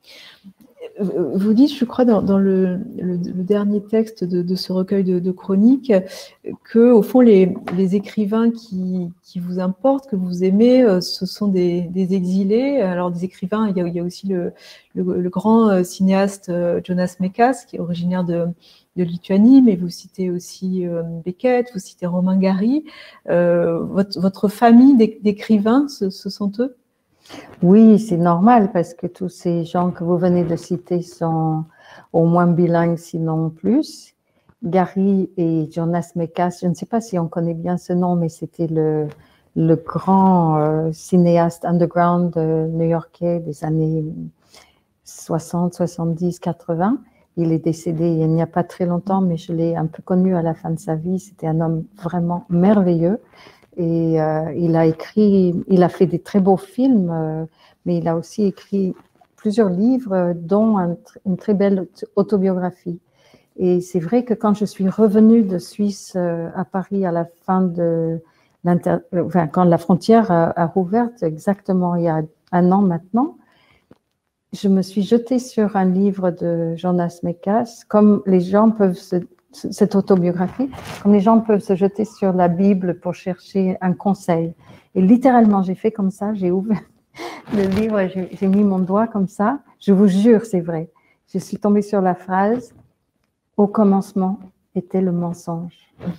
Vous dites, je crois, dans, dans le, le, le dernier texte de, de ce recueil de, de chroniques, que, au fond, les, les écrivains qui, qui vous importent, que vous aimez, ce sont des, des exilés. Alors, des écrivains, il y a, il y a aussi le, le, le grand cinéaste Jonas Mekas, qui est originaire de, de Lituanie, mais vous citez aussi Beckett, vous citez Romain Gary. Euh, votre, votre famille d'écrivains, ce, ce sont eux? Oui, c'est normal parce que tous ces gens que vous venez de citer sont au moins bilingues, sinon plus. Gary et Jonas Mekas, je ne sais pas si on connaît bien ce nom, mais c'était le, le grand euh, cinéaste underground euh, new-yorkais des années soixante, soixante-dix, quatre-vingts. Il est décédé il n'y a pas très longtemps, mais je l'ai un peu connu à la fin de sa vie. C'était un homme vraiment merveilleux. Et euh, il a écrit, il a fait des très beaux films, euh, mais il a aussi écrit plusieurs livres, dont un, une très belle autobiographie. Et c'est vrai que quand je suis revenue de Suisse euh, à Paris à la fin de l'inter, enfin, quand la frontière a, a rouvert, exactement il y a un an maintenant, je me suis jetée sur un livre de Jonas Mekas, comme les gens peuvent se, cette autobiographie, comme les gens peuvent se jeter sur la Bible pour chercher un conseil. Et littéralement, j'ai fait comme ça, j'ai ouvert le livre, j'ai mis mon doigt comme ça. Je vous jure, c'est vrai. Je suis tombée sur la phrase « Au commencement était le mensonge ».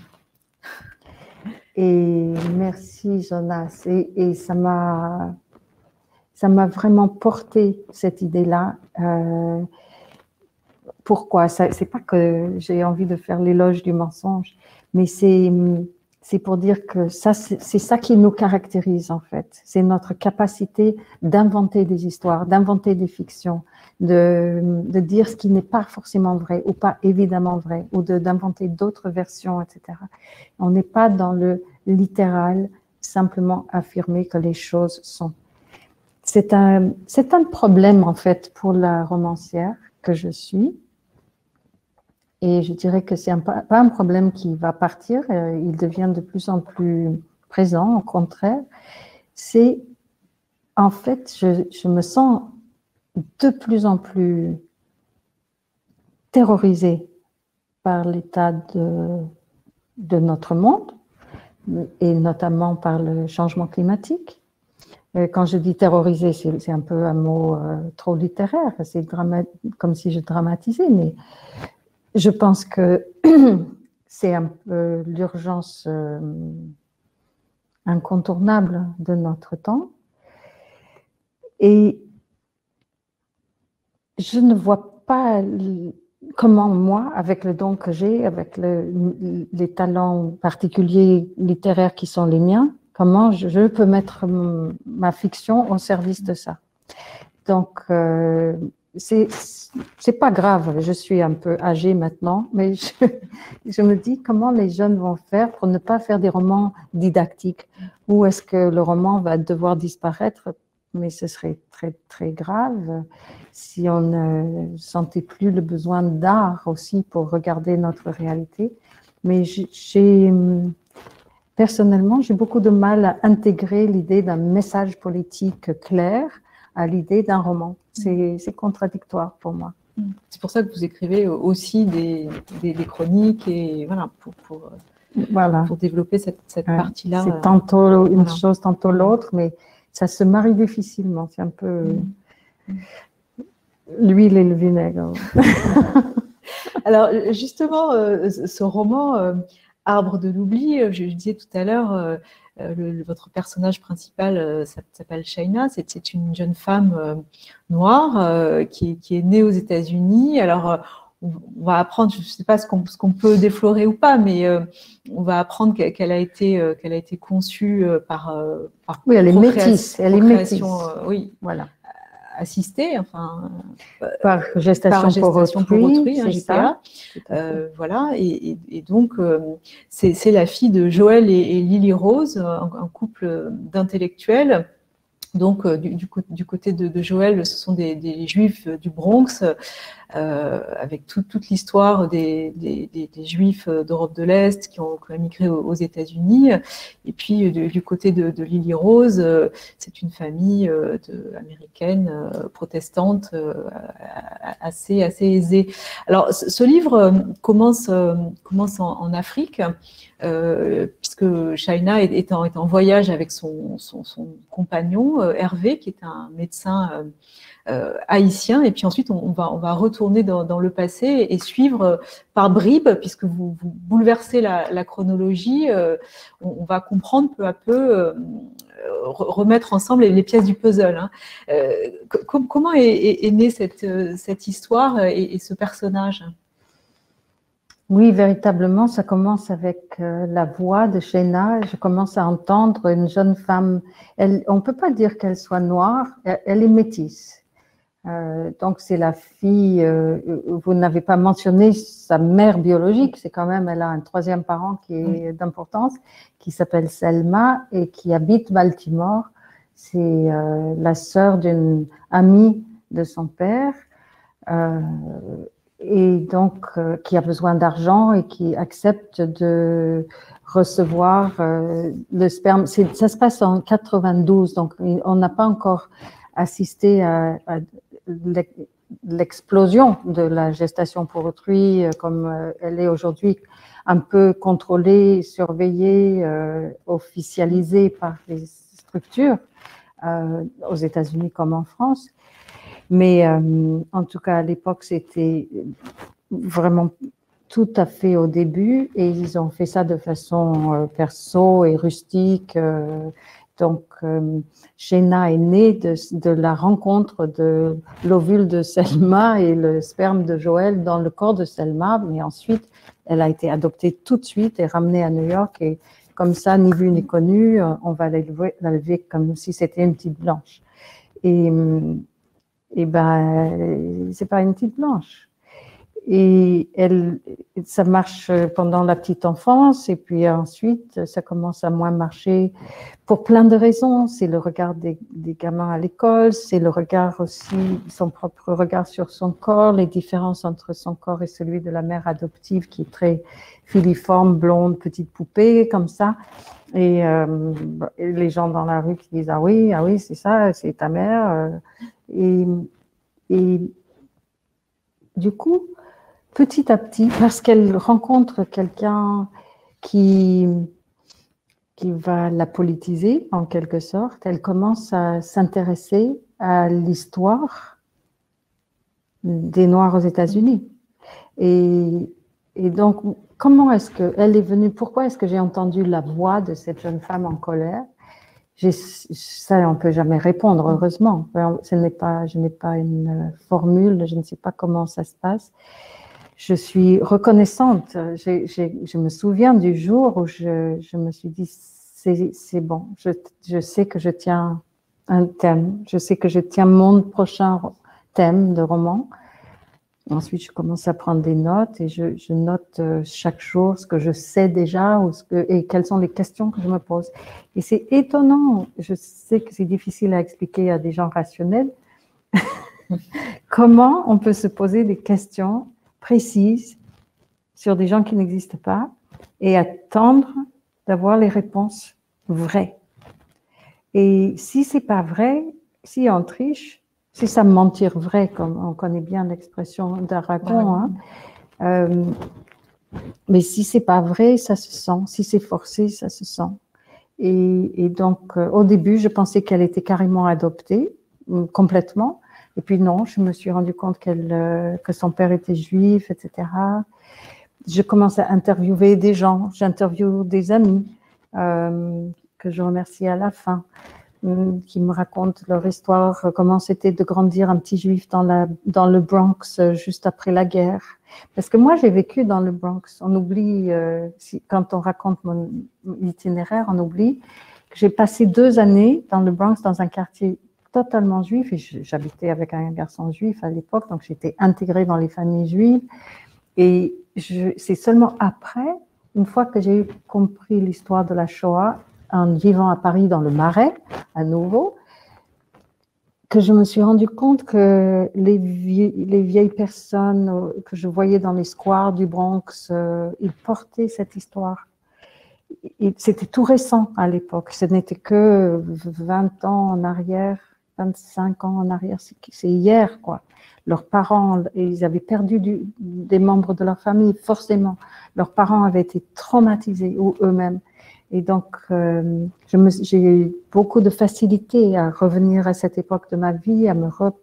Et merci Jonas. Et, et ça m'a, ça m'a vraiment porté cette idée-là. Euh, pourquoi? C'est pas que j'ai envie de faire l'éloge du mensonge, mais c'est c'est pour dire que ça, c'est ça qui nous caractérise en fait. C'est notre capacité d'inventer des histoires, d'inventer des fictions, de, de dire ce qui n'est pas forcément vrai ou pas évidemment vrai, ou d'inventer d'autres versions, et cetera. On n'est pas dans le littéral, simplement affirmer que les choses sont. C'est un, c'est un problème en fait pour la romancière que je suis. Et je dirais que c'est un, pas un problème qui va partir, il devient de plus en plus présent, au contraire. C'est, en fait, je, je me sens de plus en plus terrorisée par l'état de, de notre monde, et notamment par le changement climatique. Quand je dis terrorisée, c'est un peu un mot euh, trop littéraire, c'est comme si je dramatisais, mais je pense que c'est un peu l'urgence euh, incontournable de notre temps. Et je ne vois pas comment moi, avec le don que j'ai, avec le, les talents particuliers littéraires qui sont les miens, comment je, je peux mettre ma fiction au service de ça. Donc, euh, c'est c'est pas grave, je suis un peu âgée maintenant, mais je, je me dis comment les jeunes vont faire pour ne pas faire des romans didactiques. Ou est-ce que le roman va devoir disparaître? Mais ce serait très, très grave si on ne sentait plus le besoin d'art aussi pour regarder notre réalité. Mais j'ai, personnellement, j'ai beaucoup de mal à intégrer l'idée d'un message politique clair à l'idée d'un roman. C'est contradictoire pour moi. C'est pour ça que vous écrivez aussi des, des, des chroniques et voilà, pour, pour, voilà. pour développer cette, cette ouais, partie-là. C'est tantôt une voilà. chose, tantôt l'autre, mais ça se marie difficilement. C'est un peu mmh. l'huile et le vinaigre. Alors, justement, euh, ce roman, euh, Arbre de l'oubli, je, je disais tout à l'heure, euh, le, le, votre personnage principal euh, s'appelle Shaina. C'est une jeune femme euh, noire euh, qui, qui est née aux États-Unis. Alors, euh, on, on va apprendre, je ne sais pas ce qu'on qu'on peut déflorer ou pas, mais euh, on va apprendre qu'elle qu'elle a été euh, qu'elle a été conçue euh, par, euh, par oui, elle est métisse. Elle est métisse. Euh, oui, voilà. Assistée, enfin par gestation, par gestation pour autrui, pour autrui hein, G P A. Euh, voilà, et, et, et donc euh, c'est la fille de Joël et, et Lily Rose, un, un couple d'intellectuels. Donc euh, du, du, du côté de, de Joël, ce sont des, des Juifs du Bronx, euh, avec tout, toute l'histoire des, des, des, des Juifs d'Europe de l'Est qui ont, qui ont émigré aux, aux États-Unis. Et puis du, du côté de, de Lily Rose, euh, c'est une famille euh, de, américaine, euh, protestante, euh, assez, assez aisée. Alors ce, ce livre commence, euh, commence en, en Afrique. Euh, puisque Shaina est, est, en, est en voyage avec son, son, son compagnon euh, Hervé, qui est un médecin euh, euh, haïtien, et puis ensuite on, on, va, on va retourner dans, dans le passé et suivre euh, par bribes, puisque vous, vous bouleversez la, la chronologie, euh, on, on va comprendre peu à peu, euh, remettre ensemble les, les pièces du puzzle. Hein. Euh, com comment est, est, est née cette, cette histoire et, et ce personnage ? Oui, véritablement, ça commence avec euh, la voix de Shaina. Je commence à entendre une jeune femme. Elle, on ne peut pas dire qu'elle soit noire, elle, elle est métisse. Euh, donc, c'est la fille, euh, vous n'avez pas mentionné sa mère biologique, c'est quand même, elle a un troisième parent qui est d'importance, qui s'appelle Selma et qui habite Baltimore. C'est euh, la sœur d'une amie de son père. Euh, et donc euh, qui a besoin d'argent et qui accepte de recevoir euh, le sperme. Ça se passe en quatre-vingt-douze, donc on n'a pas encore assisté à, à l'explosion de la gestation pour autrui, comme elle est aujourd'hui, un peu contrôlée, surveillée, euh, officialisée par les structures, euh, aux États-Unis comme en France. Mais euh, en tout cas, à l'époque, c'était vraiment tout à fait au début, et ils ont fait ça de façon euh, perso et rustique. Euh, donc, euh, Sheena est née de, de la rencontre de l'ovule de Selma et le sperme de Joël dans le corps de Selma, mais ensuite, elle a été adoptée tout de suite et ramenée à New York, et comme ça, ni vue ni connue, on va l'élever, l'élever comme si c'était une petite blanche. Et, et ben, c'est pas une petite blanche. Et elle, ça marche pendant la petite enfance, et puis ensuite, ça commence à moins marcher pour plein de raisons. C'est le regard des, des gamins à l'école, c'est le regard aussi, son propre regard sur son corps, les différences entre son corps et celui de la mère adoptive qui est très filiforme, blonde, petite poupée, comme ça. Et, euh, et les gens dans la rue qui disent « Ah oui, ah oui, c'est ça, c'est ta mère. » Et, et du coup, petit à petit, parce qu'elle rencontre quelqu'un qui, qui va la politiser, en quelque sorte, elle commence à s'intéresser à l'histoire des Noirs aux États-Unis. Et, et donc, comment est-ce qu'elle est venue, pourquoi est-ce que j'ai entendu la voix de cette jeune femme en colère? Ça, on ne peut jamais répondre, heureusement. Ce n'est pas, je n'ai pas une formule, je ne sais pas comment ça se passe. Je suis reconnaissante. J'ai, j'ai, je me souviens du jour où je, je me suis dit, c'est, c'est bon, je, je sais que je tiens un thème, je sais que je tiens mon prochain thème de roman. Ensuite, je commence à prendre des notes et je, je note chaque jour ce que je sais déjà ou ce que, et quelles sont les questions que je me pose. Et c'est étonnant, je sais que c'est difficile à expliquer à des gens rationnels, comment on peut se poser des questions précises sur des gens qui n'existent pas et attendre d'avoir les réponses vraies. Et si c'est pas vrai, si on triche, si ça mentir vrai, comme on connaît bien l'expression d'Aragon, hein, euh, mais si c'est pas vrai, ça se sent. Si c'est forcé, ça se sent. Et, et donc, euh, au début, je pensais qu'elle était carrément adoptée, complètement. Et puis non, je me suis rendu compte qu'elle, euh, que son père était juif, et cetera. Je commence à interviewer des gens, j'interviewe des amis euh, que je remercie à la fin, euh, qui me racontent leur histoire, comment c'était de grandir un petit juif dans, la, dans le Bronx euh, juste après la guerre. Parce que moi, j'ai vécu dans le Bronx. On oublie, euh, si, quand on raconte mon itinéraire, on oublie que j'ai passé deux années dans le Bronx, dans un quartier totalement juif, et j'habitais avec un garçon juif à l'époque, donc j'étais intégrée dans les familles juives. Et c'est seulement après, une fois que j'ai compris l'histoire de la Shoah, en vivant à Paris dans le Marais, à nouveau, que je me suis rendu compte que les vieilles, les vieilles personnes que je voyais dans les squares du Bronx, euh, ils portaient cette histoire. C'était tout récent à l'époque, ce n'était que vingt ans en arrière, vingt-cinq ans en arrière, c'est hier, quoi. Leurs parents, ils avaient perdu du, des membres de leur famille, forcément. Leurs parents avaient été traumatisés, ou eux-mêmes. Et donc, euh, j'ai eu beaucoup de facilité à revenir à cette époque de ma vie, à me re,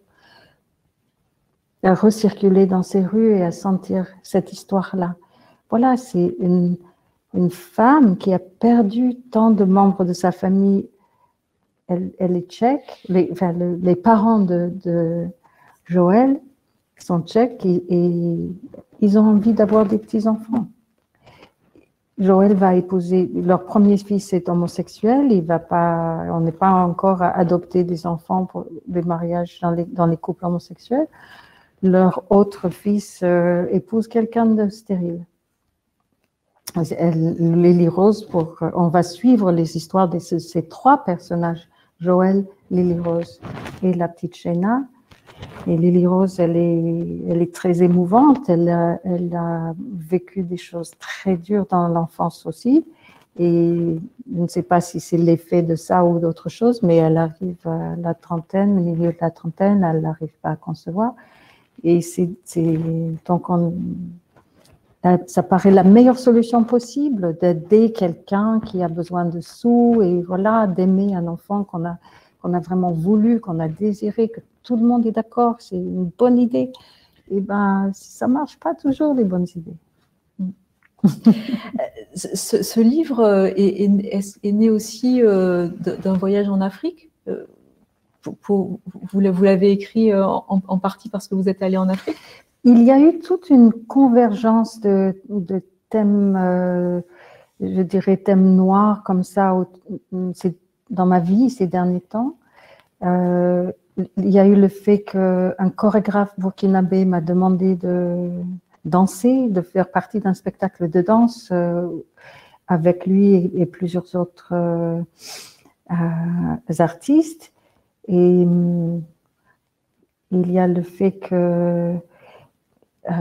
à recirculer dans ces rues et à sentir cette histoire-là. Voilà, c'est une, une femme qui a perdu tant de membres de sa famille. Elle, elle est tchèque, les, enfin, le, les parents de, de Joël sont tchèques et, et ils ont envie d'avoir des petits-enfants. Joël va épouser, leur premier fils est homosexuel, il va pas, on n'est pas encore à adopter des enfants pour des mariages dans les, dans les couples homosexuels. Leur autre fils euh, épouse quelqu'un de stérile. Elle, Lily Rose, pour, on va suivre les histoires de ces, ces trois personnages, Joël, Lily Rose et la petite Sheena. Et Lily Rose, elle est, elle est très émouvante, elle a, elle a vécu des choses très dures dans l'enfance aussi, Et je ne sais pas si c'est l'effet de ça ou d'autre chose, mais elle arrive à la trentaine, au milieu de la trentaine, elle n'arrive pas à concevoir. Et c'est, donc on, ça paraît la meilleure solution possible d'aider quelqu'un qui a besoin de sous et voilà, d'aimer un enfant qu'on a, qu'on a vraiment voulu, qu'on a désiré, que tout le monde est d'accord, c'est une bonne idée. Et ben, ça ne marche pas toujours, les bonnes idées. ce, ce livre est, est, est né aussi euh, d'un voyage en Afrique. Euh, pour, pour, vous l'avez écrit en, en partie parce que vous êtes allé en Afrique? Il y a eu toute une convergence de, de thèmes, euh, je dirais thèmes noirs comme ça, dans ma vie ces derniers temps. Euh, il y a eu le fait qu'un chorégraphe burkinabé m'a demandé de danser, de faire partie d'un spectacle de danse euh, avec lui et, et plusieurs autres euh, euh, artistes. Et euh, il y a le fait que euh,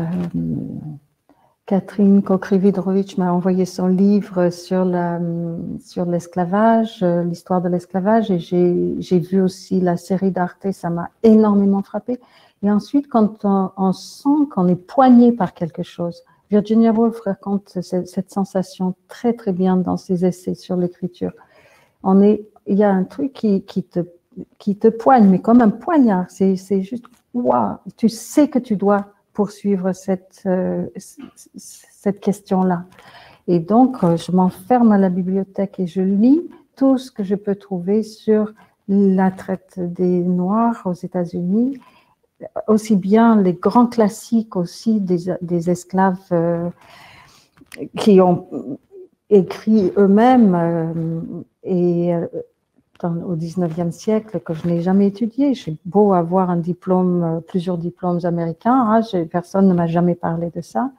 Catherine Kokrividrovitch m'a envoyé son livre sur la, sur l'esclavage, l'histoire de l'esclavage, et j'ai vu aussi la série d'Arte, ça m'a énormément frappé. Et ensuite, quand on, on sent qu'on est poigné par quelque chose, Virginia Woolf raconte cette, cette sensation très très bien dans ses essais sur l'écriture. On est, il y a un truc qui, qui te, qui te poigne, mais comme un poignard. C'est juste, waouh, tu sais que tu dois poursuivre cette, euh, cette question-là. Et donc, euh, je m'enferme à la bibliothèque et je lis tout ce que je peux trouver sur la traite des Noirs aux États-Unis, aussi bien les grands classiques aussi des, des esclaves euh, qui ont écrit eux-mêmes euh, et euh, dans, au dix-neuvième siècle que je n'ai jamais étudié. J'ai beau avoir un diplôme, plusieurs diplômes américains, hein, personne ne m'a jamais parlé de ça.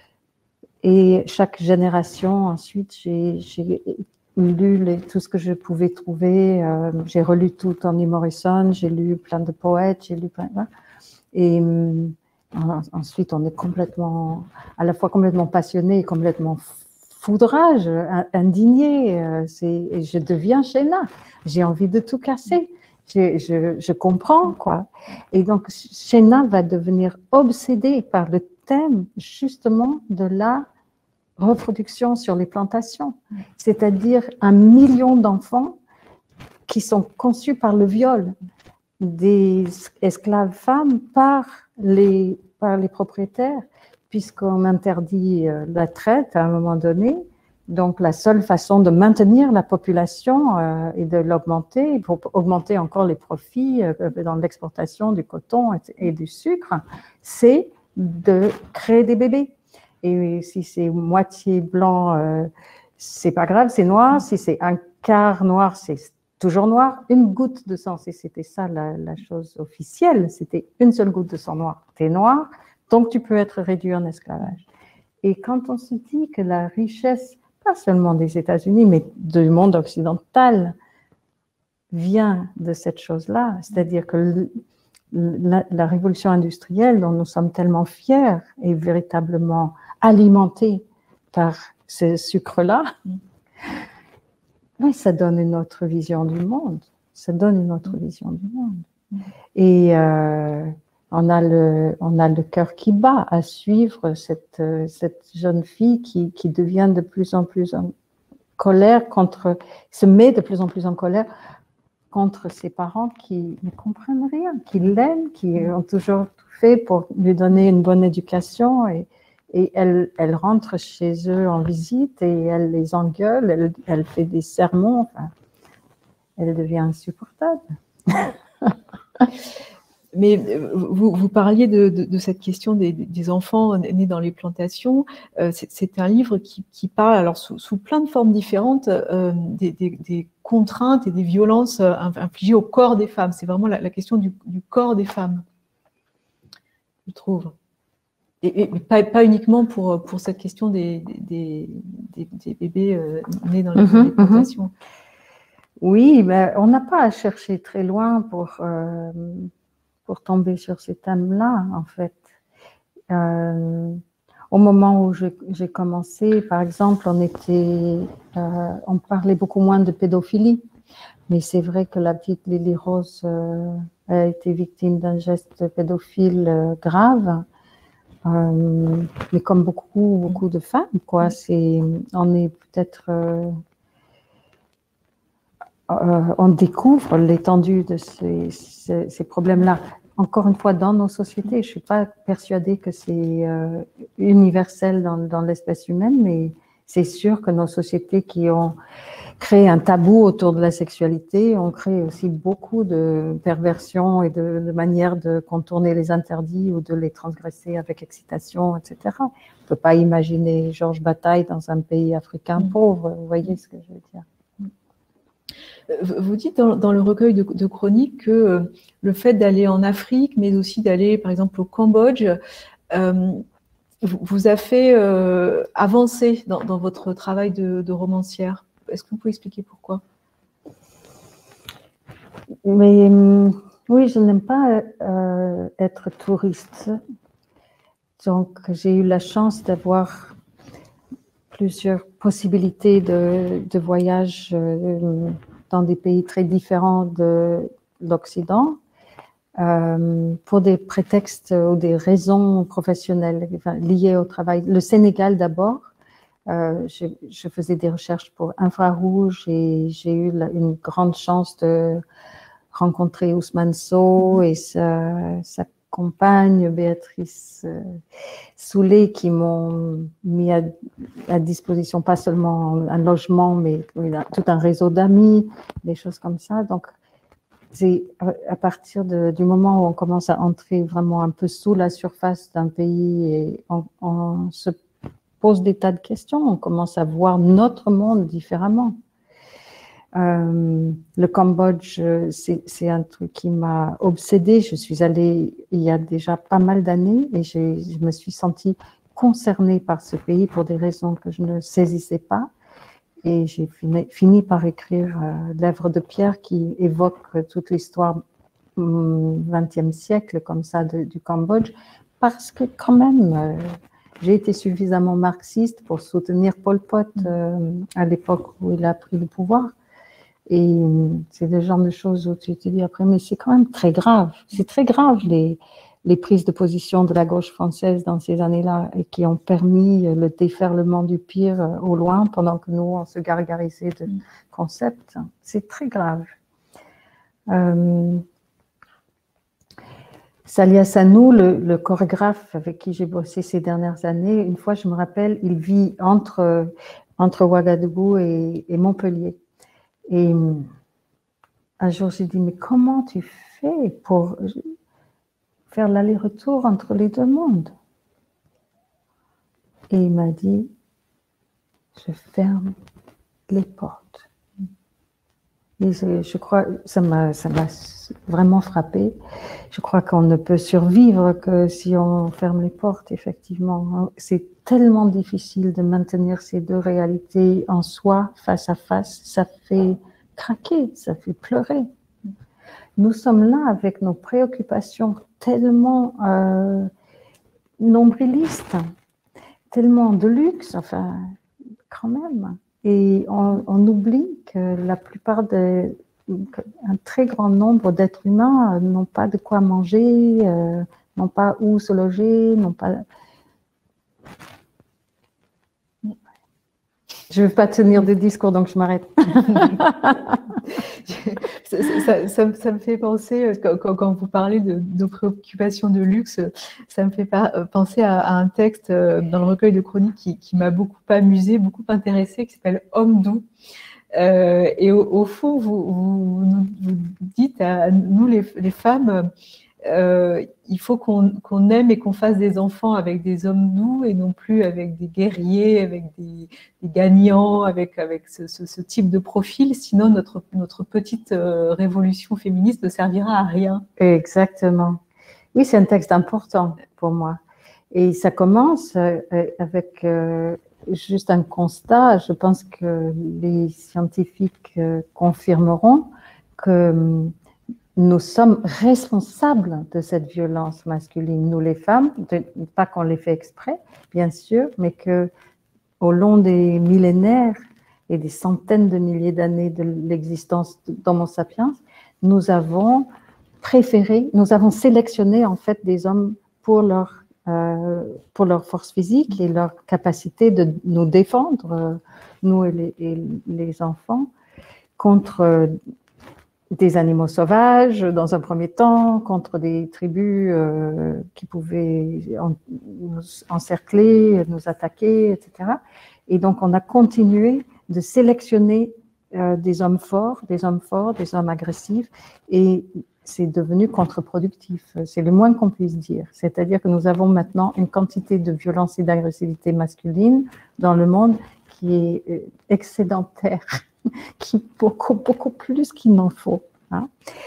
Et chaque génération, ensuite, j'ai lu les, tout ce que je pouvais trouver. Euh, j'ai relu tout Toni Morrison, j'ai lu plein de poètes, j'ai lu plein. Et euh, ensuite, on est complètement, à la fois complètement passionné et complètement foudrage, indigné. Euh, et je deviens Sheena. J'ai envie de tout casser. Je, je, je comprends, quoi. Et donc, Sheena va devenir obsédée par le thème, justement, de la reproduction sur les plantations. C'est-à-dire un million d'enfants qui sont conçus par le viol des esclaves femmes par les, par les propriétaires, puisqu'on interdit la traite à un moment donné. Donc, la seule façon de maintenir la population euh, et de l'augmenter, pour augmenter encore les profits euh, dans l'exportation du coton et, et du sucre, c'est de créer des bébés. Et si c'est moitié blanc, euh, c'est pas grave, c'est noir. Si c'est un quart noir, c'est toujours noir. Une goutte de sang, c'était ça la, la chose officielle, c'était une seule goutte de sang noir. T'es noir, donc tu peux être réduit en esclavage. Et quand on se dit que la richesse, pas seulement des États-Unis, mais du monde occidental, vient de cette chose-là, c'est-à-dire que la, la révolution industrielle dont nous sommes tellement fiers est véritablement alimentée par ce sucre-là, oui, ça donne une autre vision du monde. Ça donne une autre vision du monde. Et euh, on a le, on a le cœur qui bat à suivre cette, cette jeune fille qui, qui devient de plus en plus en colère contre, se met de plus en plus en colère contre ses parents qui ne comprennent rien, qui l'aiment, qui ont toujours tout fait pour lui donner une bonne éducation. Et, et elle, elle rentre chez eux en visite et elle les engueule, elle, elle fait des sermons. Enfin, elle devient insupportable. Mais vous, vous parliez de, de, de cette question des, des enfants nés dans les plantations. Euh, c'est un livre qui, qui parle, alors sous, sous plein de formes différentes, euh, des, des, des contraintes et des violences infligées au corps des femmes. C'est vraiment la, la question du, du corps des femmes, je trouve. Et, et pas, pas uniquement pour, pour cette question des, des, des, des bébés euh, nés dans les, mmh, les plantations. Mmh. Oui, mais on n'a pas à chercher très loin pour... Euh... pour tomber sur ces thèmes-là, en fait. Euh, au moment où j'ai commencé, par exemple, on était, euh, on parlait beaucoup moins de pédophilie, mais c'est vrai que la petite Lily Rose euh, a été victime d'un geste pédophile euh, grave, euh, mais comme beaucoup, beaucoup de femmes, quoi. C'est, on est peut-être, euh, euh, on découvre l'étendue de ces, ces, ces problèmes-là. Encore une fois, dans nos sociétés, je ne suis pas persuadée que c'est euh, universel dans, dans l'espèce humaine, mais c'est sûr que nos sociétés qui ont créé un tabou autour de la sexualité ont créé aussi beaucoup de perversions et de, de manières de contourner les interdits ou de les transgresser avec excitation, et cetera. On ne peut pas imaginer Georges Bataille dans un pays africain pauvre, vous voyez ce que je veux dire. Vous dites dans, dans le recueil de, de chroniques que euh, le fait d'aller en Afrique, mais aussi d'aller par exemple au Cambodge, euh, vous, vous a fait euh, avancer dans, dans votre travail de, de romancière. Est-ce que vous pouvez expliquer pourquoi? Mais oui, je n'aime pas euh, être touriste. Donc j'ai eu la chance d'avoir plusieurs possibilités de, de voyage euh, dans des pays très différents de l'Occident, euh, pour des prétextes ou des raisons professionnelles enfin, liées au travail. Le Sénégal d'abord, euh, je, je faisais des recherches pour Infrarouge et j'ai eu la, une grande chance de rencontrer Ousmane Sow et sa, sa compagne Béatrice euh, Soulet qui m'ont mis à, à disposition pas seulement un logement mais tout un réseau d'amis, des choses comme ça. Donc c'est à partir de, du moment où on commence à entrer vraiment un peu sous la surface d'un pays et on, on se pose des tas de questions, on commence à voir notre monde différemment. Euh, le Cambodge, c'est un truc qui m'a obsédée. Je suis allée il y a déjà pas mal d'années et je me suis sentie concernée par ce pays pour des raisons que je ne saisissais pas. Et j'ai fini, fini par écrire euh, l'œuvre de Pierre qui évoque toute l'histoire du vingtième siècle comme ça de, du Cambodge, parce que quand même, euh, j'ai été suffisamment marxiste pour soutenir Pol Pot euh, à l'époque où il a pris le pouvoir. Et c'est le genre de choses où tu te dis après, mais c'est quand même très grave. C'est très grave les, les prises de position de la gauche française dans ces années-là et qui ont permis le déferlement du pire au loin pendant que nous, on se gargarisait de concepts. C'est très grave. Euh, Salia Sanou, le, le chorégraphe avec qui j'ai bossé ces dernières années, une fois, je me rappelle, il vit entre, entre Ouagadougou et, et Montpellier. Et un jour, j'ai dit, mais comment tu fais pour faire l'aller-retour entre les deux mondes? Et il m'a dit, je ferme les portes. Et je, je crois, ça m'a ça m'a vraiment frappé. Je crois qu'on ne peut survivre que si on ferme les portes, effectivement. C'est tellement difficile de maintenir ces deux réalités en soi, face à face. Ça fait craquer, ça fait pleurer. Nous sommes là avec nos préoccupations tellement euh, nombrilistes, tellement de luxe, enfin, quand même. Et on, on oublie que la plupart des, un très grand nombre d'êtres humains n'ont pas de quoi manger, euh, n'ont pas où se loger, n'ont pas. Je ne veux pas tenir de discours, donc je m'arrête. ça, ça, ça, ça me fait penser, quand, quand vous parlez de nos préoccupations de luxe, ça me fait pas, penser à, à un texte dans le recueil de chroniques qui, qui m'a beaucoup amusé, beaucoup intéressé, qui s'appelle Homme doux. Euh, et au, au fond, vous, vous, vous dites à nous, les, les femmes, euh, il faut qu'on qu'on aime et qu'on fasse des enfants avec des hommes doux et non plus avec des guerriers, avec des, des gagnants, avec, avec ce, ce, ce type de profil. Sinon, notre, notre petite euh, révolution féministe ne servira à rien. Exactement. Oui, c'est un texte important pour moi. Et ça commence euh, avec euh, juste un constat. Je pense que les scientifiques euh, confirmeront que nous sommes responsables de cette violence masculine, nous les femmes, de, pas qu'on les fait exprès, bien sûr, mais que au long des millénaires et des centaines de milliers d'années de l'existence d'Homo sapiens, nous avons préféré, nous avons sélectionné en fait des hommes pour leur, euh, pour leur force physique et leur capacité de nous défendre, euh, nous et les, et les enfants, contre euh, des animaux sauvages dans un premier temps, contre des tribus euh, qui pouvaient en, nous encercler, nous attaquer, et cetera. Et donc on a continué de sélectionner euh, des hommes forts, des hommes forts, des hommes agressifs, et c'est devenu contre-productif. C'est le moins qu'on puisse dire. C'est-à-dire que nous avons maintenant une quantité de violence et d'agressivité masculine dans le monde qui est excédentaire, qui est beaucoup, beaucoup plus qu'il n'en faut. Hein.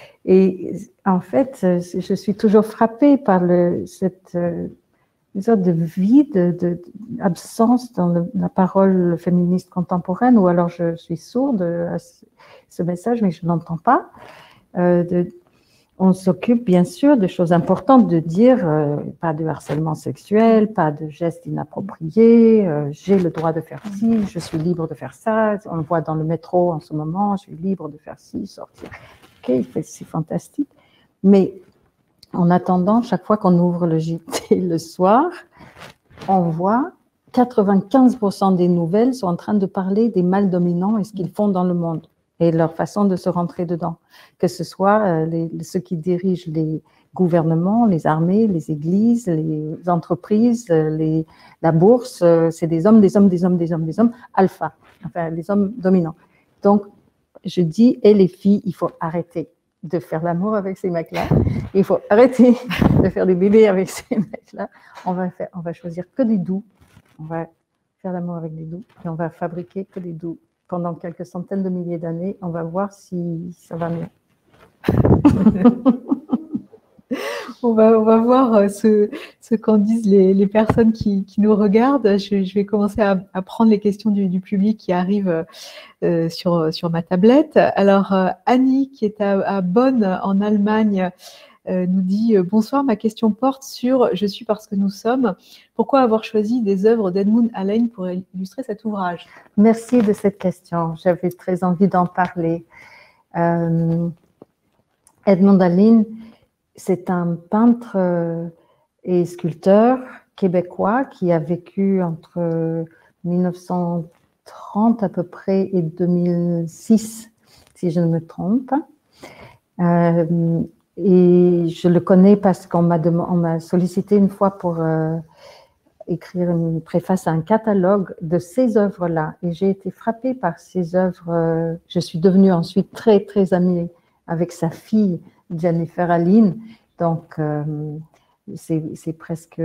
Et en fait, je suis toujours frappée par le, cette euh, sorte de vide, d'absence dans le, la parole féministe contemporaine, ou alors je suis sourde à ce message, mais je n'entends pas. Euh, de, on s'occupe bien sûr de choses importantes, de dire euh, pas de harcèlement sexuel, pas de gestes inappropriés, euh, j'ai le droit de faire ci, je suis libre de faire ça, on le voit dans le métro en ce moment, je suis libre de faire ci, sortir. Ok, c'est fantastique. Mais en attendant, chaque fois qu'on ouvre le J T le soir, on voit quatre-vingt-quinze pour cent des nouvelles sont en train de parler des mâles dominants et ce qu'ils font dans le monde et leur façon de se rentrer dedans, que ce soit les, ceux qui dirigent les gouvernements, les armées, les églises, les entreprises, les, la bourse, c'est des hommes, des hommes, des hommes, des hommes, des hommes, alpha, enfin les hommes dominants. Donc, je dis, et les filles, il faut arrêter de faire l'amour avec ces mecs-là, il faut arrêter de faire des bébés avec ces mecs-là, on va, faire, on va choisir que des doux, on va faire l'amour avec des doux, et on va fabriquer que des doux. Pendant quelques centaines de milliers d'années, on va voir si ça va mieux. on, va, on va voir ce, ce qu'en disent les, les personnes qui, qui nous regardent. Je, je vais commencer à, à prendre les questions du, du public qui arrivent euh, sur, sur ma tablette. Alors, euh, Annie, qui est à, à Bonn, en Allemagne, Euh, nous dit euh, « Bonsoir, ma question porte sur « Je suis parce que nous sommes ». Pourquoi avoir choisi des œuvres d'Edmund Halleyne pour illustrer cet ouvrage ?» Merci de cette question. J'avais très envie d'en parler. Euh, Edmund Halleyne, c'est un peintre et sculpteur québécois qui a vécu entre mille neuf cent trente à peu près et deux mille six, si je ne me trompe. Euh, Et je le connais parce qu'on m'a sollicité une fois pour euh, écrire une préface à un catalogue de ces œuvres-là. Et j'ai été frappée par ces œuvres. Euh, je suis devenue ensuite très, très amie avec sa fille, Jennifer Halleyne. Donc, euh, c'est presque...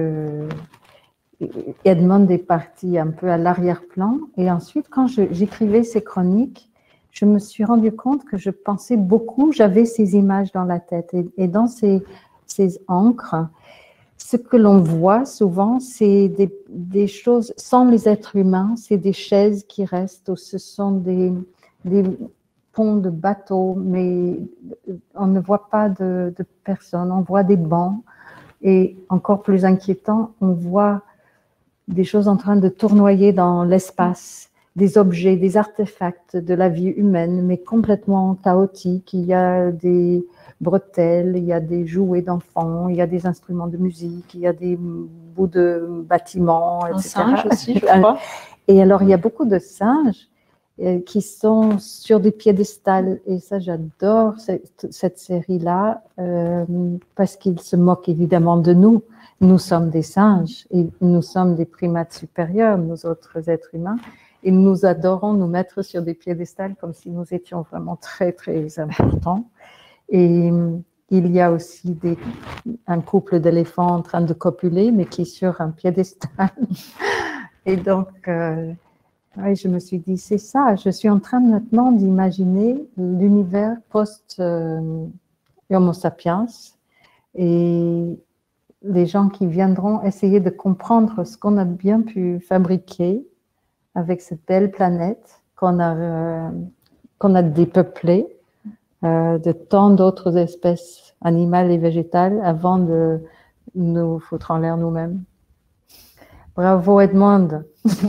Edmund est parti un peu à l'arrière-plan. Et ensuite, quand j'écrivais ces chroniques, je me suis rendu compte que je pensais beaucoup, j'avais ces images dans la tête. Et, et dans ces, ces encres, ce que l'on voit souvent, c'est des, des choses sans les êtres humains, c'est des chaises qui restent, ou ce sont des, des ponts de bateaux, mais on ne voit pas de, de personnes, on voit des bancs. Et encore plus inquiétant, on voit des choses en train de tournoyer dans l'espace. Des objets, des artefacts de la vie humaine, mais complètement chaotiques. Il y a des bretelles, il y a des jouets d'enfants, il y a des instruments de musique, il y a des bouts de bâtiments, et cetera. Un singe aussi, je crois. Et alors, il y a beaucoup de singes qui sont sur des piédestals. Et ça, j'adore cette, cette série-là, euh, parce qu'ils se moquent évidemment de nous. Nous sommes des singes et nous sommes des primates supérieurs, nous autres êtres humains. Et nous adorons nous mettre sur des piédestals comme si nous étions vraiment très, très importants. Et il y a aussi des, un couple d'éléphants en train de copuler, mais qui est sur un piédestal. Et donc, euh, ouais, je me suis dit, c'est ça, je suis en train maintenant d'imaginer l'univers post-Homo sapiens et les gens qui viendront essayer de comprendre ce qu'on a bien pu fabriquer avec cette belle planète qu'on a, euh, qu'on a dépeuplée euh, de tant d'autres espèces animales et végétales avant de nous foutre en l'air nous-mêmes. Bravo Edmond.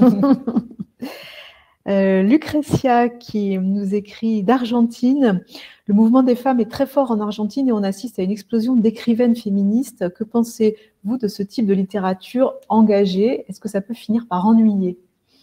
Euh, Lucretia qui nous écrit d'Argentine. Le mouvement des femmes est très fort en Argentine et on assiste à une explosion d'écrivaines féministes. Que pensez-vous de ce type de littérature engagée? Est-ce que ça peut finir par ennuyer?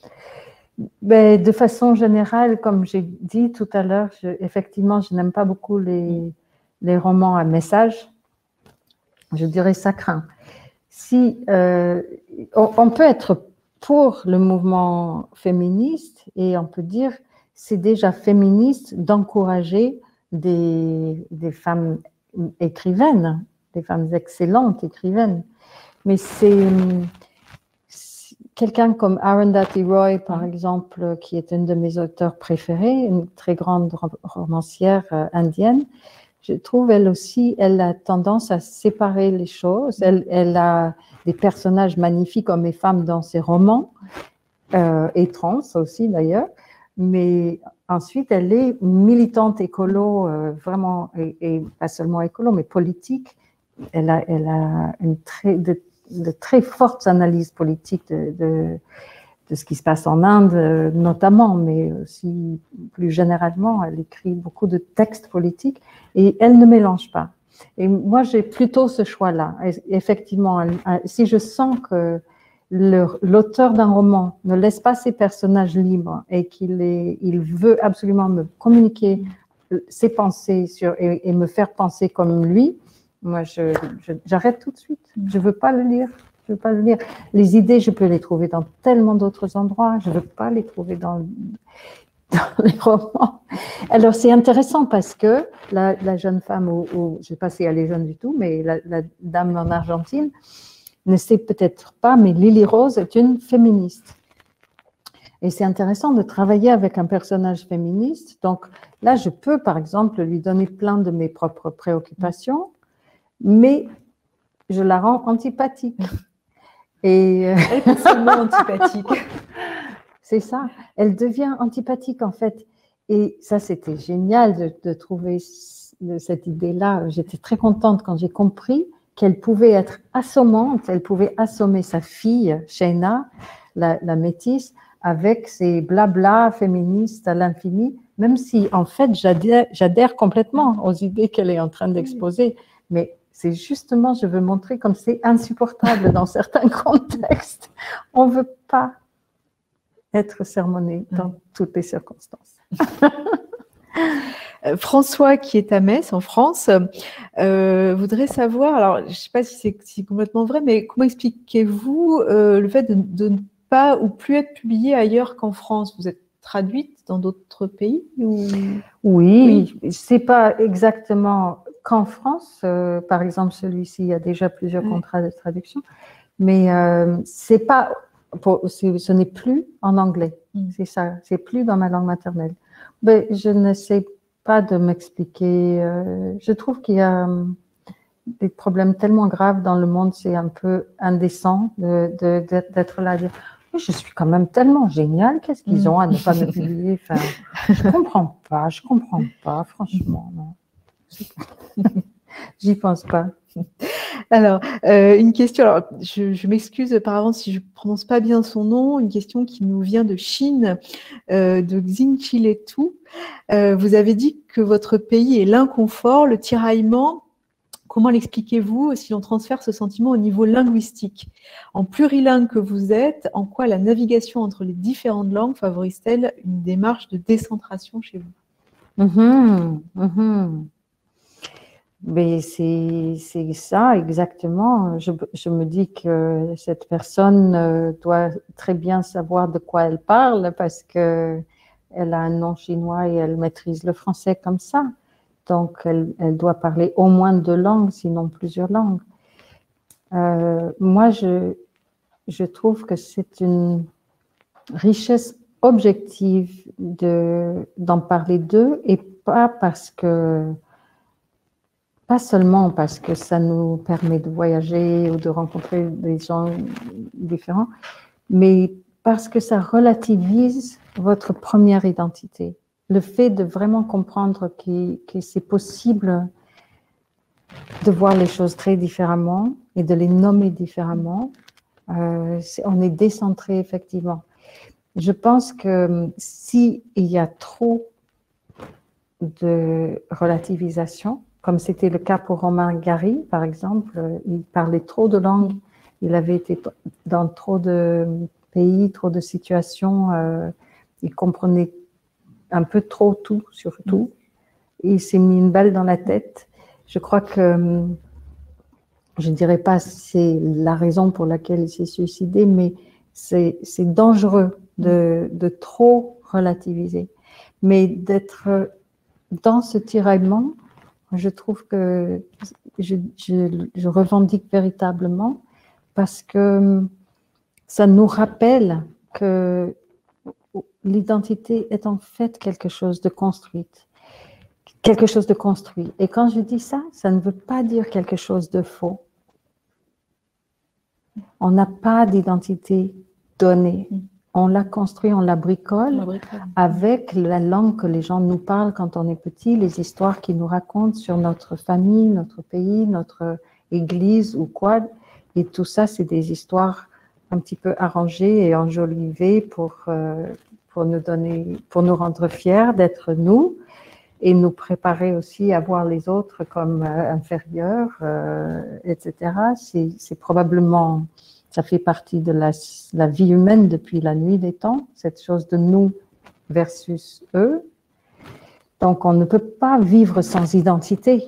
Ben, de façon générale, comme j'ai dit tout à l'heure, je, effectivement, je n'aime pas beaucoup les, les romans à message. Je dirais ça craint. Si, euh, on, on peut être pour le mouvement féministe et on peut dire c'est déjà féministe d'encourager des, des femmes écrivaines, des femmes excellentes écrivaines. Mais c'est quelqu'un comme Arundhati Roy, par exemple, qui est une de mes auteurs préférés, une très grande romancière euh, indienne. Je trouve, elle aussi, elle a tendance à séparer les choses. Elle, elle a des personnages magnifiques, hommes et femmes, dans ses romans, euh, et trans aussi d'ailleurs. Mais ensuite, elle est militante écolo, euh, vraiment, et, et pas seulement écolo, mais politique. Elle a, elle a une très, de, de très fortes analyses politiques de, de, de ce qui se passe en Inde, notamment, mais aussi plus généralement. Elle écrit beaucoup de textes politiques et elle ne mélange pas. Et moi, j'ai plutôt ce choix-là. Effectivement, si je sens que l'auteur d'un roman ne laisse pas ses personnages libres et qu'il il veut absolument me communiquer ses pensées sur, et, et me faire penser comme lui, moi, je, je, j'arrête tout de suite. Je ne veux pas le lire. Je veux pas le lire. Les idées, je peux les trouver dans tellement d'autres endroits. Je ne veux pas les trouver dans, dans les romans. Alors, c'est intéressant parce que la, la jeune femme, ou, ou, je ne sais pas si elle est jeune du tout, mais la, la dame en Argentine ne sait peut-être pas, mais Lily Rose est une féministe. Et c'est intéressant de travailler avec un personnage féministe. Donc là, je peux, par exemple, lui donner plein de mes propres préoccupations, mais je la rends antipathique. Et elle est seulement antipathique. C'est ça. Elle devient antipathique, en fait. Et ça, c'était génial de, de trouver cette idée-là. J'étais très contente quand j'ai compris qu'elle pouvait être assommante. Elle pouvait assommer sa fille, Shayna, la, la métisse, avec ses blabla féministes à l'infini, même si, en fait, j'adhère, j'adhère complètement aux idées qu'elle est en train d'exposer. Mais c'est justement, je veux montrer comme c'est insupportable dans certains contextes. On ne veut pas être sermonné dans toutes les circonstances. François, qui est à Metz, en France, euh, voudrait savoir, alors je ne sais pas si c'est si complètement vrai, mais comment expliquez-vous euh, le fait de, de ne pas ou plus être publié ailleurs qu'en France? Vous êtes traduite dans d'autres pays ou... Oui, oui. C'est pas exactement qu'en France. Euh, par exemple, celui-ci, il y a déjà plusieurs ouais. contrats de traduction, mais euh, c'est pas, pour, ce n'est plus en anglais. Mm. C'est ça, c'est plus dans ma langue maternelle. Mais je ne sais pas de m'expliquer. Euh, je trouve qu'il y a des problèmes tellement graves dans le monde, c'est un peu indécent de, de, de, d'être là. De, je suis quand même tellement géniale, qu'est-ce qu'ils ont à ne pas me publier? Enfin, je comprends pas, je comprends pas, franchement, non. J'y pense pas. Alors, euh, une question, alors, je, je m'excuse par avance si je ne prononce pas bien son nom, une question qui nous vient de Chine, euh, de Xinchiletu. Euh, vous avez dit que votre pays est l'inconfort, le tiraillement. Comment l'expliquez-vous si l'on transfère ce sentiment au niveau linguistique? En plurilingue que vous êtes, en quoi la navigation entre les différentes langues favorise-t-elle une démarche de décentration chez vous? Mmh, mmh. Mais c'est, c'est ça exactement. Je, je me dis que cette personne doit très bien savoir de quoi elle parle parce qu'elle a un nom chinois et elle maîtrise le français comme ça. Donc, elle, elle doit parler au moins deux langues, sinon plusieurs langues. Euh, moi, je, je trouve que c'est une richesse objective de, d'en parler d'eux et pas parce que, pas seulement parce que ça nous permet de voyager ou de rencontrer des gens différents, mais parce que ça relativise votre première identité. le fait de vraiment comprendre que, que c'est possible de voir les choses très différemment et de les nommer différemment, euh, est, on est décentré effectivement. Je pense que s'il y a trop de relativisation, comme c'était le cas pour Romain Gary, par exemple, il parlait trop de langues, il avait été dans trop de pays, trop de situations, euh, il comprenait un peu trop tout sur tout, il s'est mis une balle dans la tête. Je crois que, je ne dirais pas c'est la raison pour laquelle il s'est suicidé, mais c'est dangereux de, de trop relativiser. Mais d'être dans ce tiraillement, je trouve que je, je, je revendique véritablement parce que ça nous rappelle que l'identité est en fait quelque chose de construite, quelque chose de construit. Et quand je dis ça, ça ne veut pas dire quelque chose de faux. On n'a pas d'identité donnée. On la construit, on la bricole, la bricole avec la langue que les gens nous parlent quand on est petit, les histoires qu'ils nous racontent sur notre famille, notre pays, notre église ou quoi. Et tout ça, c'est des histoires un petit peu arrangées et enjolivées pour, euh, pour nous donner, pour nous rendre fiers d'être nous et nous préparer aussi à voir les autres comme euh, inférieurs, euh, et cetera. C'est probablement... Ça fait partie de la, la vie humaine depuis la nuit des temps, cette chose de nous versus eux. Donc, on ne peut pas vivre sans identité.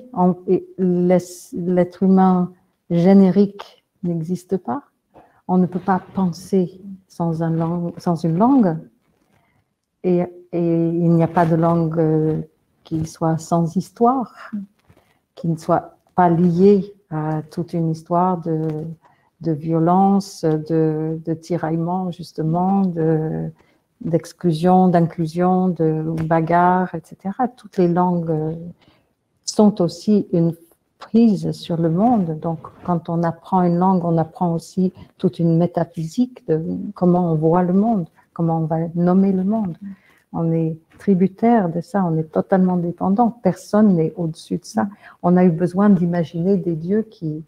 L'être humain générique n'existe pas. On ne peut pas penser sans, un langue, sans une langue. Et, et il n'y a pas de langue qui soit sans histoire, qui ne soit pas liée à toute une histoire de... de violence, de, de tiraillement, justement, d'exclusion, de, d'inclusion, de bagarre, et cetera. Toutes les langues sont aussi une prise sur le monde. Donc, quand on apprend une langue, on apprend aussi toute une métaphysique de comment on voit le monde, comment on va nommer le monde. On est tributaire de ça, on est totalement dépendant. Personne n'est au-dessus de ça. On a eu besoin d'imaginer des dieux qui...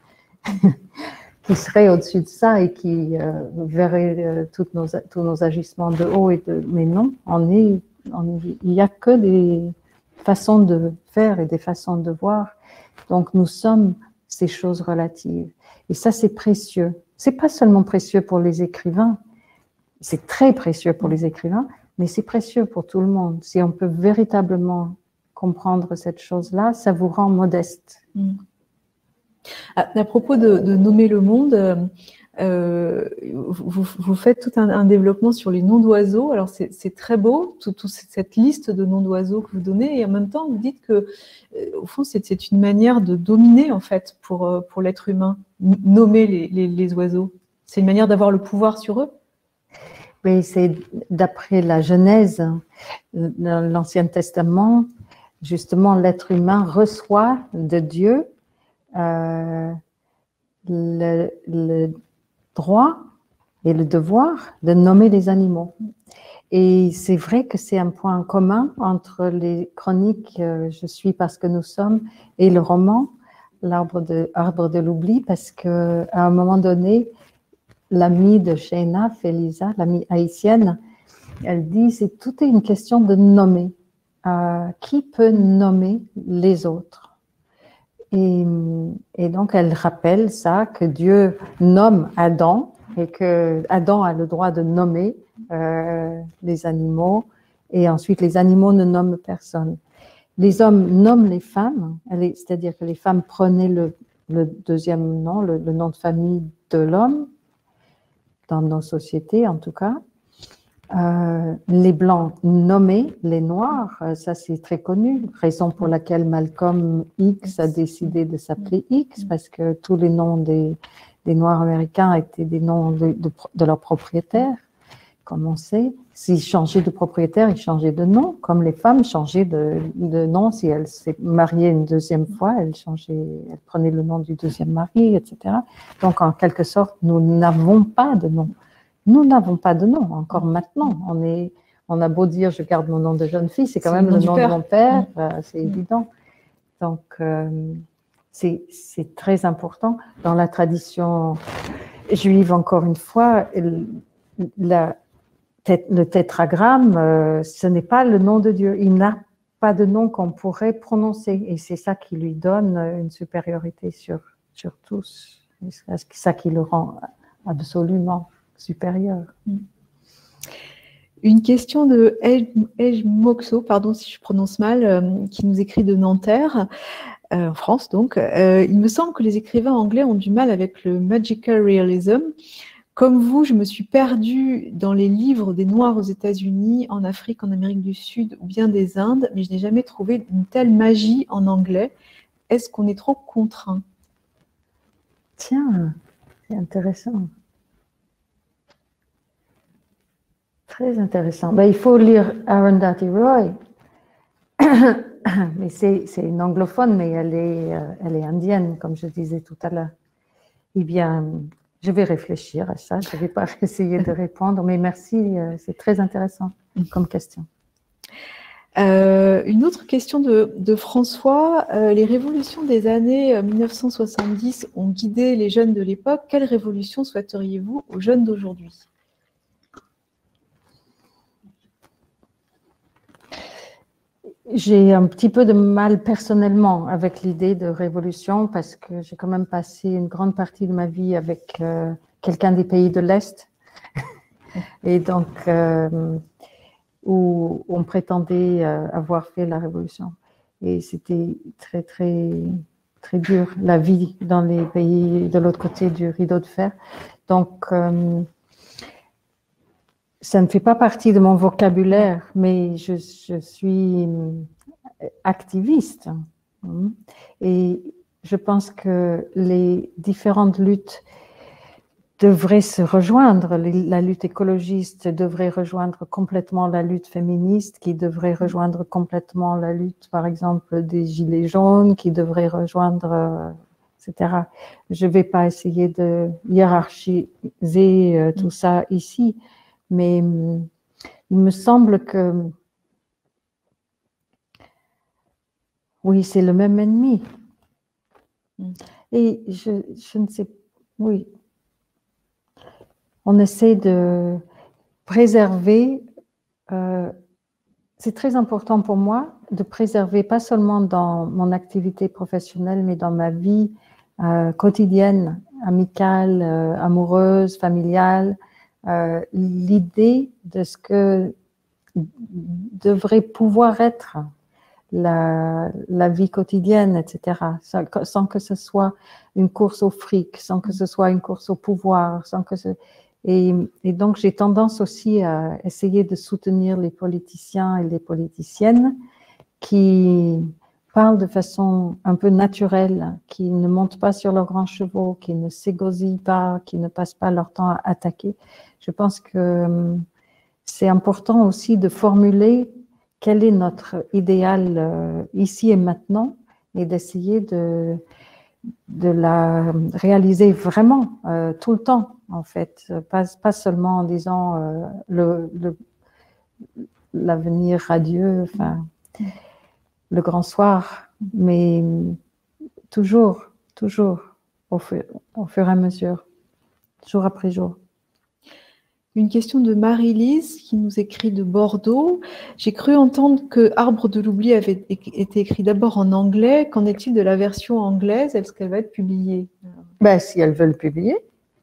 qui serait au-dessus de ça et qui euh, verrait euh, toutes nos, tous nos agissements de haut. Et de, mais non, on est, on, il n'y a que des façons de faire et des façons de voir. Donc, nous sommes ces choses relatives. Et ça, c'est précieux. Ce n'est pas seulement précieux pour les écrivains, c'est très précieux pour les écrivains, mais c'est précieux pour tout le monde. Si on peut véritablement comprendre cette chose-là, ça vous rend modeste. Mm. À, à propos de, de nommer le monde, euh, vous, vous faites tout un, un développement sur les noms d'oiseaux. Alors c'est très beau, toute tout cette liste de noms d'oiseaux que vous donnez, et en même temps vous dites que, euh, au fond, c'est une manière de dominer en fait pour, pour l'être humain, nommer les, les, les oiseaux. C'est une manière d'avoir le pouvoir sur eux. Oui, c'est d'après la Genèse, dans l'Ancien Testament, justement l'être humain reçoit de Dieu Euh, le, le droit et le devoir de nommer les animaux. Et c'est vrai que c'est un point commun entre les chroniques euh, Je suis parce que nous sommes et le roman L'arbre de, Arbre de l'oubli, parce qu'à un moment donné, l'amie de Sheina, Félisa, l'amie haïtienne, elle dit c'est tout est une question de nommer. Euh, qui peut nommer les autres? Et, et donc, elle rappelle ça, que Dieu nomme Adam et que Adam a le droit de nommer euh, les animaux et ensuite les animaux ne nomment personne. Les hommes nomment les femmes, c'est-à-dire que les femmes prenaient le, le deuxième nom, le, le nom de famille de l'homme, dans nos sociétés en tout cas. Euh, les Blancs nommaient les Noirs, euh, ça c'est très connu, raison pour laquelle Malcolm X a décidé de s'appeler X, parce que tous les noms des, des Noirs américains étaient des noms de, de, de leurs propriétaires, comme on sait. S'ils changeaient de propriétaire, ils changeaient de nom, comme les femmes changeaient de, de nom. Si elles s'est mariée une deuxième fois, elles, changeaient, elles prenaient le nom du deuxième mari, et cetera. Donc en quelque sorte, nous n'avons pas de nom. Nous n'avons pas de nom, encore maintenant. On est, on a beau dire je garde mon nom de jeune fille, c'est quand même le nom, le nom père. de mon père, Mmh. euh, c'est mmh. évident. Donc, euh, c'est très important. Dans la tradition juive, encore une fois, la, le tétragramme, euh, ce n'est pas le nom de Dieu. Il n'a pas de nom qu'on pourrait prononcer. Et c'est ça qui lui donne une supériorité sur, sur tous. C'est ça qui le rend absolument supérieur. Une question de Ej Moxo, pardon si je prononce mal, euh, qui nous écrit de Nanterre, euh, en France donc. Euh, il me semble que les écrivains anglais ont du mal avec le magical realism. Comme vous, je me suis perdue dans les livres des Noirs aux États-Unis, en Afrique, en Amérique du Sud ou bien des Indes, mais je n'ai jamais trouvé une telle magie en anglais. Est-ce qu'on est trop contraint? Tiens, c'est intéressant. Très intéressant. Ben, il faut lire Arundhati Roy. Mais c'est une anglophone, mais elle est, euh, elle est indienne, comme je disais tout à l'heure. Eh bien, je vais réfléchir à ça. Je ne vais pas essayer de répondre, mais merci, euh, c'est très intéressant comme question. Euh, une autre question de, de François. Euh, les révolutions des années mille neuf cent soixante-dix ont guidé les jeunes de l'époque. Quelle révolution souhaiteriez-vous aux jeunes d'aujourd'hui? J'ai un petit peu de mal personnellement avec l'idée de révolution parce que j'ai quand même passé une grande partie de ma vie avec euh, quelqu'un des pays de l'Est. Et donc, euh, où on prétendait euh, avoir fait la révolution. Et c'était très, très, très dur, la vie dans les pays de l'autre côté du rideau de fer. Donc, euh, ça ne fait pas partie de mon vocabulaire, mais je, je suis activiste. Et je pense que les différentes luttes devraient se rejoindre. La lutte écologiste devrait rejoindre complètement la lutte féministe, qui devrait rejoindre complètement la lutte, par exemple, des Gilets jaunes, qui devrait rejoindre, et cetera. Je ne vais pas essayer de hiérarchiser tout ça ici, mais il me semble que, oui, c'est le même ennemi. Et je, je ne sais, oui. On essaie de préserver, euh, c'est très important pour moi de préserver, pas seulement dans mon activité professionnelle, mais dans ma vie euh, quotidienne, amicale, euh, amoureuse, familiale, euh, l'idée de ce que devrait pouvoir être la, la vie quotidienne, et cetera, sans, sans que ce soit une course au fric, sans que ce soit une course au pouvoir, sans que ce... Et, et donc, j'ai tendance aussi à essayer de soutenir les politiciens et les politiciennes qui parlent de façon un peu naturelle, qui ne montent pas sur leurs grands chevaux, qui ne s'égosillent pas, qui ne passent pas leur temps à attaquer. Je pense que c'est important aussi de formuler quel est notre idéal euh, ici et maintenant et d'essayer de, de la réaliser vraiment euh, tout le temps, en fait, pas, pas seulement en disant euh, le, le, l'avenir radieux, enfin, le grand soir, mais toujours, toujours, au fur, au fur et à mesure, jour après jour. Une question de Marie-Lise qui nous écrit de Bordeaux. J'ai cru entendre que Arbre de l'oubli avait été écrit d'abord en anglais. Qu'en est-il de la version anglaise? Est-ce qu'elle va être publiée? Ben, si elles veulent publier.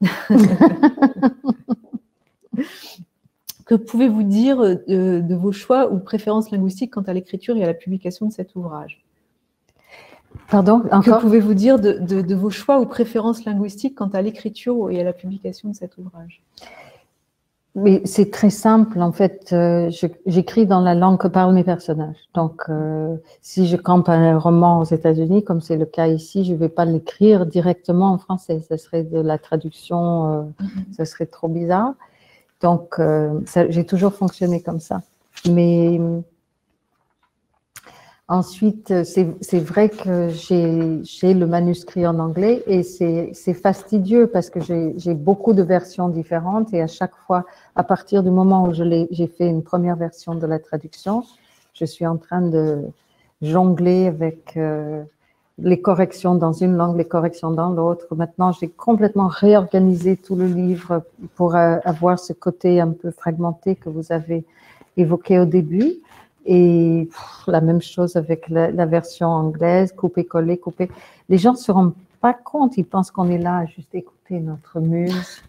Que pouvez-vous dire de, de vos choix ou préférences linguistiques quant à l'écriture et à la publication de cet ouvrage? Pardon, encore? Que pouvez-vous dire de, de, de vos choix ou préférences linguistiques quant à l'écriture et à la publication de cet ouvrage? Mais c'est très simple, en fait, euh, j'écris dans la langue que parlent mes personnages. Donc, euh, si je campe un roman aux États-Unis, comme c'est le cas ici, je ne vais pas l'écrire directement en français. Ce serait de la traduction, euh, mm-hmm. Ce serait trop bizarre. Donc, euh, j'ai toujours fonctionné comme ça. Mais Ensuite, c'est vrai que j'ai le manuscrit en anglais et c'est fastidieux parce que j'ai beaucoup de versions différentes et à chaque fois, à partir du moment où j'ai fait une première version de la traduction, je suis en train de jongler avec euh, les corrections dans une langue, les corrections dans l'autre. Maintenant, j'ai complètement réorganisé tout le livre pour euh, avoir ce côté un peu fragmenté que vous avez évoqué au début. Et pff, la même chose avec la, la version anglaise, couper-coller, couper. Les gens ne se rendent pas compte, ils pensent qu'on est là à juste écouter notre muse.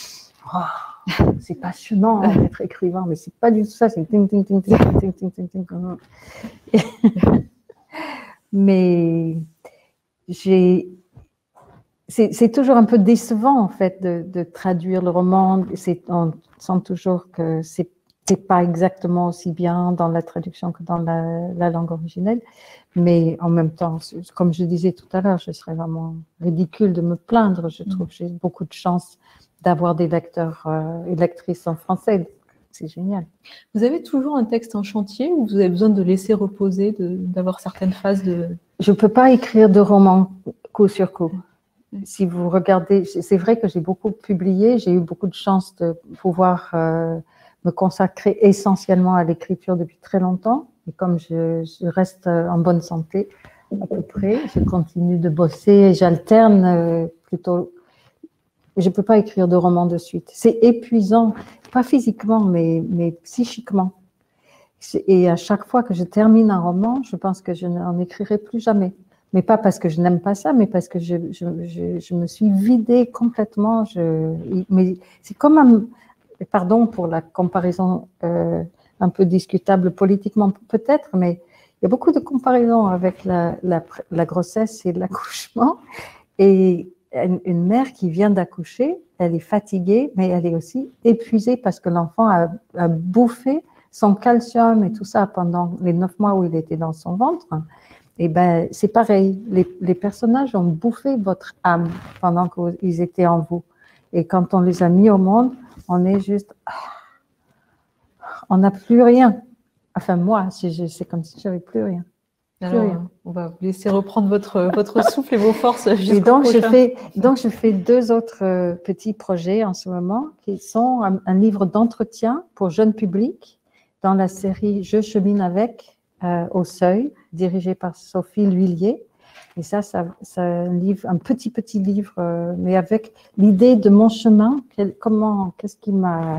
Oh, c'est passionnant d'être écrivain, mais c'est pas du tout ça, c'est ting, ting, ting, ting, ting, ting, ting, ting, ting. Mais j'ai... C'est toujours un peu décevant, en fait, de, de traduire le roman. On sent toujours que c'est c'est pas exactement aussi bien dans la traduction que dans la, la langue originelle, mais en même temps, comme je disais tout à l'heure, je serais vraiment ridicule de me plaindre. Je trouve que j'ai beaucoup de chance d'avoir des lecteurs euh, et lectrices en français. C'est génial. Vous avez toujours un texte en chantier ou vous avez besoin de laisser reposer, d'avoir certaines phases de... Je ne peux pas écrire de romans coup sur coup. Si vous regardez, c'est vrai que j'ai beaucoup publié, j'ai eu beaucoup de chance de pouvoir... Euh, me consacrer essentiellement à l'écriture depuis très longtemps. Et comme je, je reste en bonne santé, à peu près, je continue de bosser et j'alterne euh, plutôt. Je ne peux pas écrire de romans de suite. C'est épuisant, pas physiquement, mais, mais psychiquement. Et à chaque fois que je termine un roman, je pense que je n'en écrirai plus jamais. Mais pas parce que je n'aime pas ça, mais parce que je, je, je, je me suis vidée complètement. Je, mais c'est comme un... Pardon pour la comparaison euh, un peu discutable politiquement peut-être, mais il y a beaucoup de comparaisons avec la, la, la grossesse et l'accouchement. Et une, une mère qui vient d'accoucher, elle est fatiguée, mais elle est aussi épuisée parce que l'enfant a, a bouffé son calcium et tout ça pendant les neuf mois où il était dans son ventre. Et ben c'est pareil, les, les personnages ont bouffé votre âme pendant qu'ils étaient en vous. Et quand on les a mis au monde, on est juste, on n'a plus rien. Enfin, moi, c'est comme si j'avais plus rien. Plus Alors, rien. On va vous laisser reprendre votre, votre souffle et vos forces. Et donc je, fais, donc, je fais deux autres petits projets en ce moment, qui sont un, un livre d'entretien pour jeunes publics dans la série Je chemine avec, euh, au Seuil, dirigée par Sophie L'Huillier. Et ça, ça, c'est un livre, un petit, petit livre, euh, mais avec l'idée de mon chemin, quel, comment, qu'est-ce qui m'a...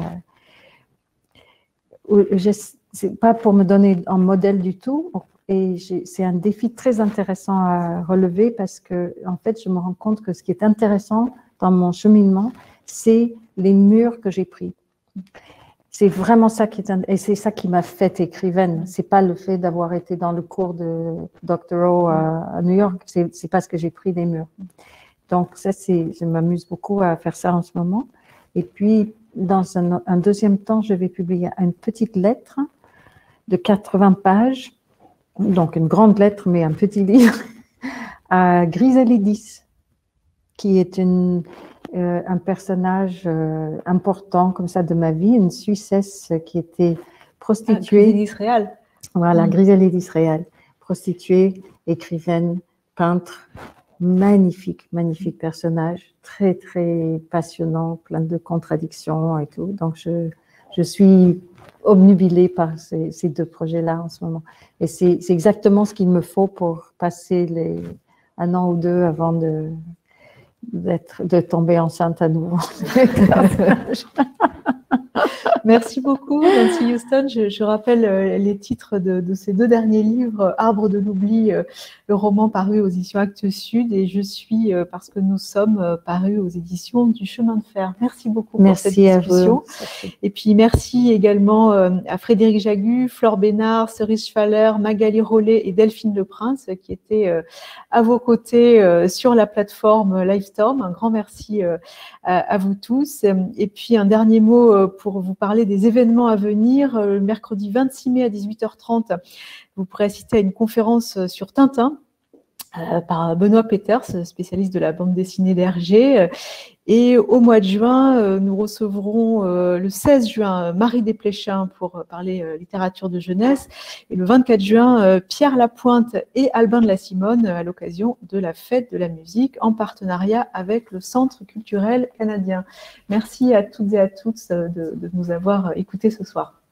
C'est pas pour me donner un modèle du tout, et c'est un défi très intéressant à relever parce que, en fait, je me rends compte que ce qui est intéressant dans mon cheminement, c'est les murs que j'ai pris. C'est vraiment ça qui est, et c'est ça qui m'a fait écrivaine. C'est pas le fait d'avoir été dans le cours de docteur O à, à New York, c'est parce que j'ai pris des murs. Donc ça, c'est, je m'amuse beaucoup à faire ça en ce moment. Et puis, dans un, un deuxième temps, je vais publier une petite lettre de quatre-vingts pages, donc une grande lettre, mais un petit livre, à Griselidis, qui est une... Euh, un personnage euh, important comme ça de ma vie, une Suissesse qui était prostituée. Ah, Griselidis Réal. Voilà, mmh. Griselidis Réal, prostituée, écrivaine, peintre, magnifique, magnifique personnage, très très passionnant, plein de contradictions et tout. Donc je, je suis obnubilée par ces, ces deux projets-là en ce moment. Et c'est exactement ce qu'il me faut pour passer les, un an ou deux avant de de tomber enceinte à nouveau. Merci beaucoup, Nancy Houston. Je, je rappelle euh, les titres de, de ces deux derniers livres, Arbre de l'oubli, euh, le roman paru aux éditions Actes Sud, et Je suis, euh, parce que nous sommes, euh, parus aux éditions du Chemin de Fer. Merci beaucoup pour merci cette discussion. À vous. Et puis merci également euh, à Frédéric Jagu, Flore Bénard, Cerise Schwaller, Magali Rollet et Delphine Leprince qui étaient euh, à vos côtés euh, sur la plateforme Livestorm. Un grand merci euh, à, à vous tous. Et puis un dernier mot euh, pour vous parler des événements à venir. Le mercredi vingt-six mai à dix-huit heures trente, vous pourrez assister à une conférence sur Tintin euh, par Benoît Peters, spécialiste de la bande dessinée d'Hergé. Et au mois de juin, euh, nous recevrons euh, le seize juin Marie Desplechin pour euh, parler euh, littérature de jeunesse et le vingt-quatre juin euh, Pierre Lapointe et Albin de la Simone euh, à l'occasion de la fête de la musique en partenariat avec le Centre culturel canadien. Merci à toutes et à tous euh, de, de nous avoir écoutés ce soir.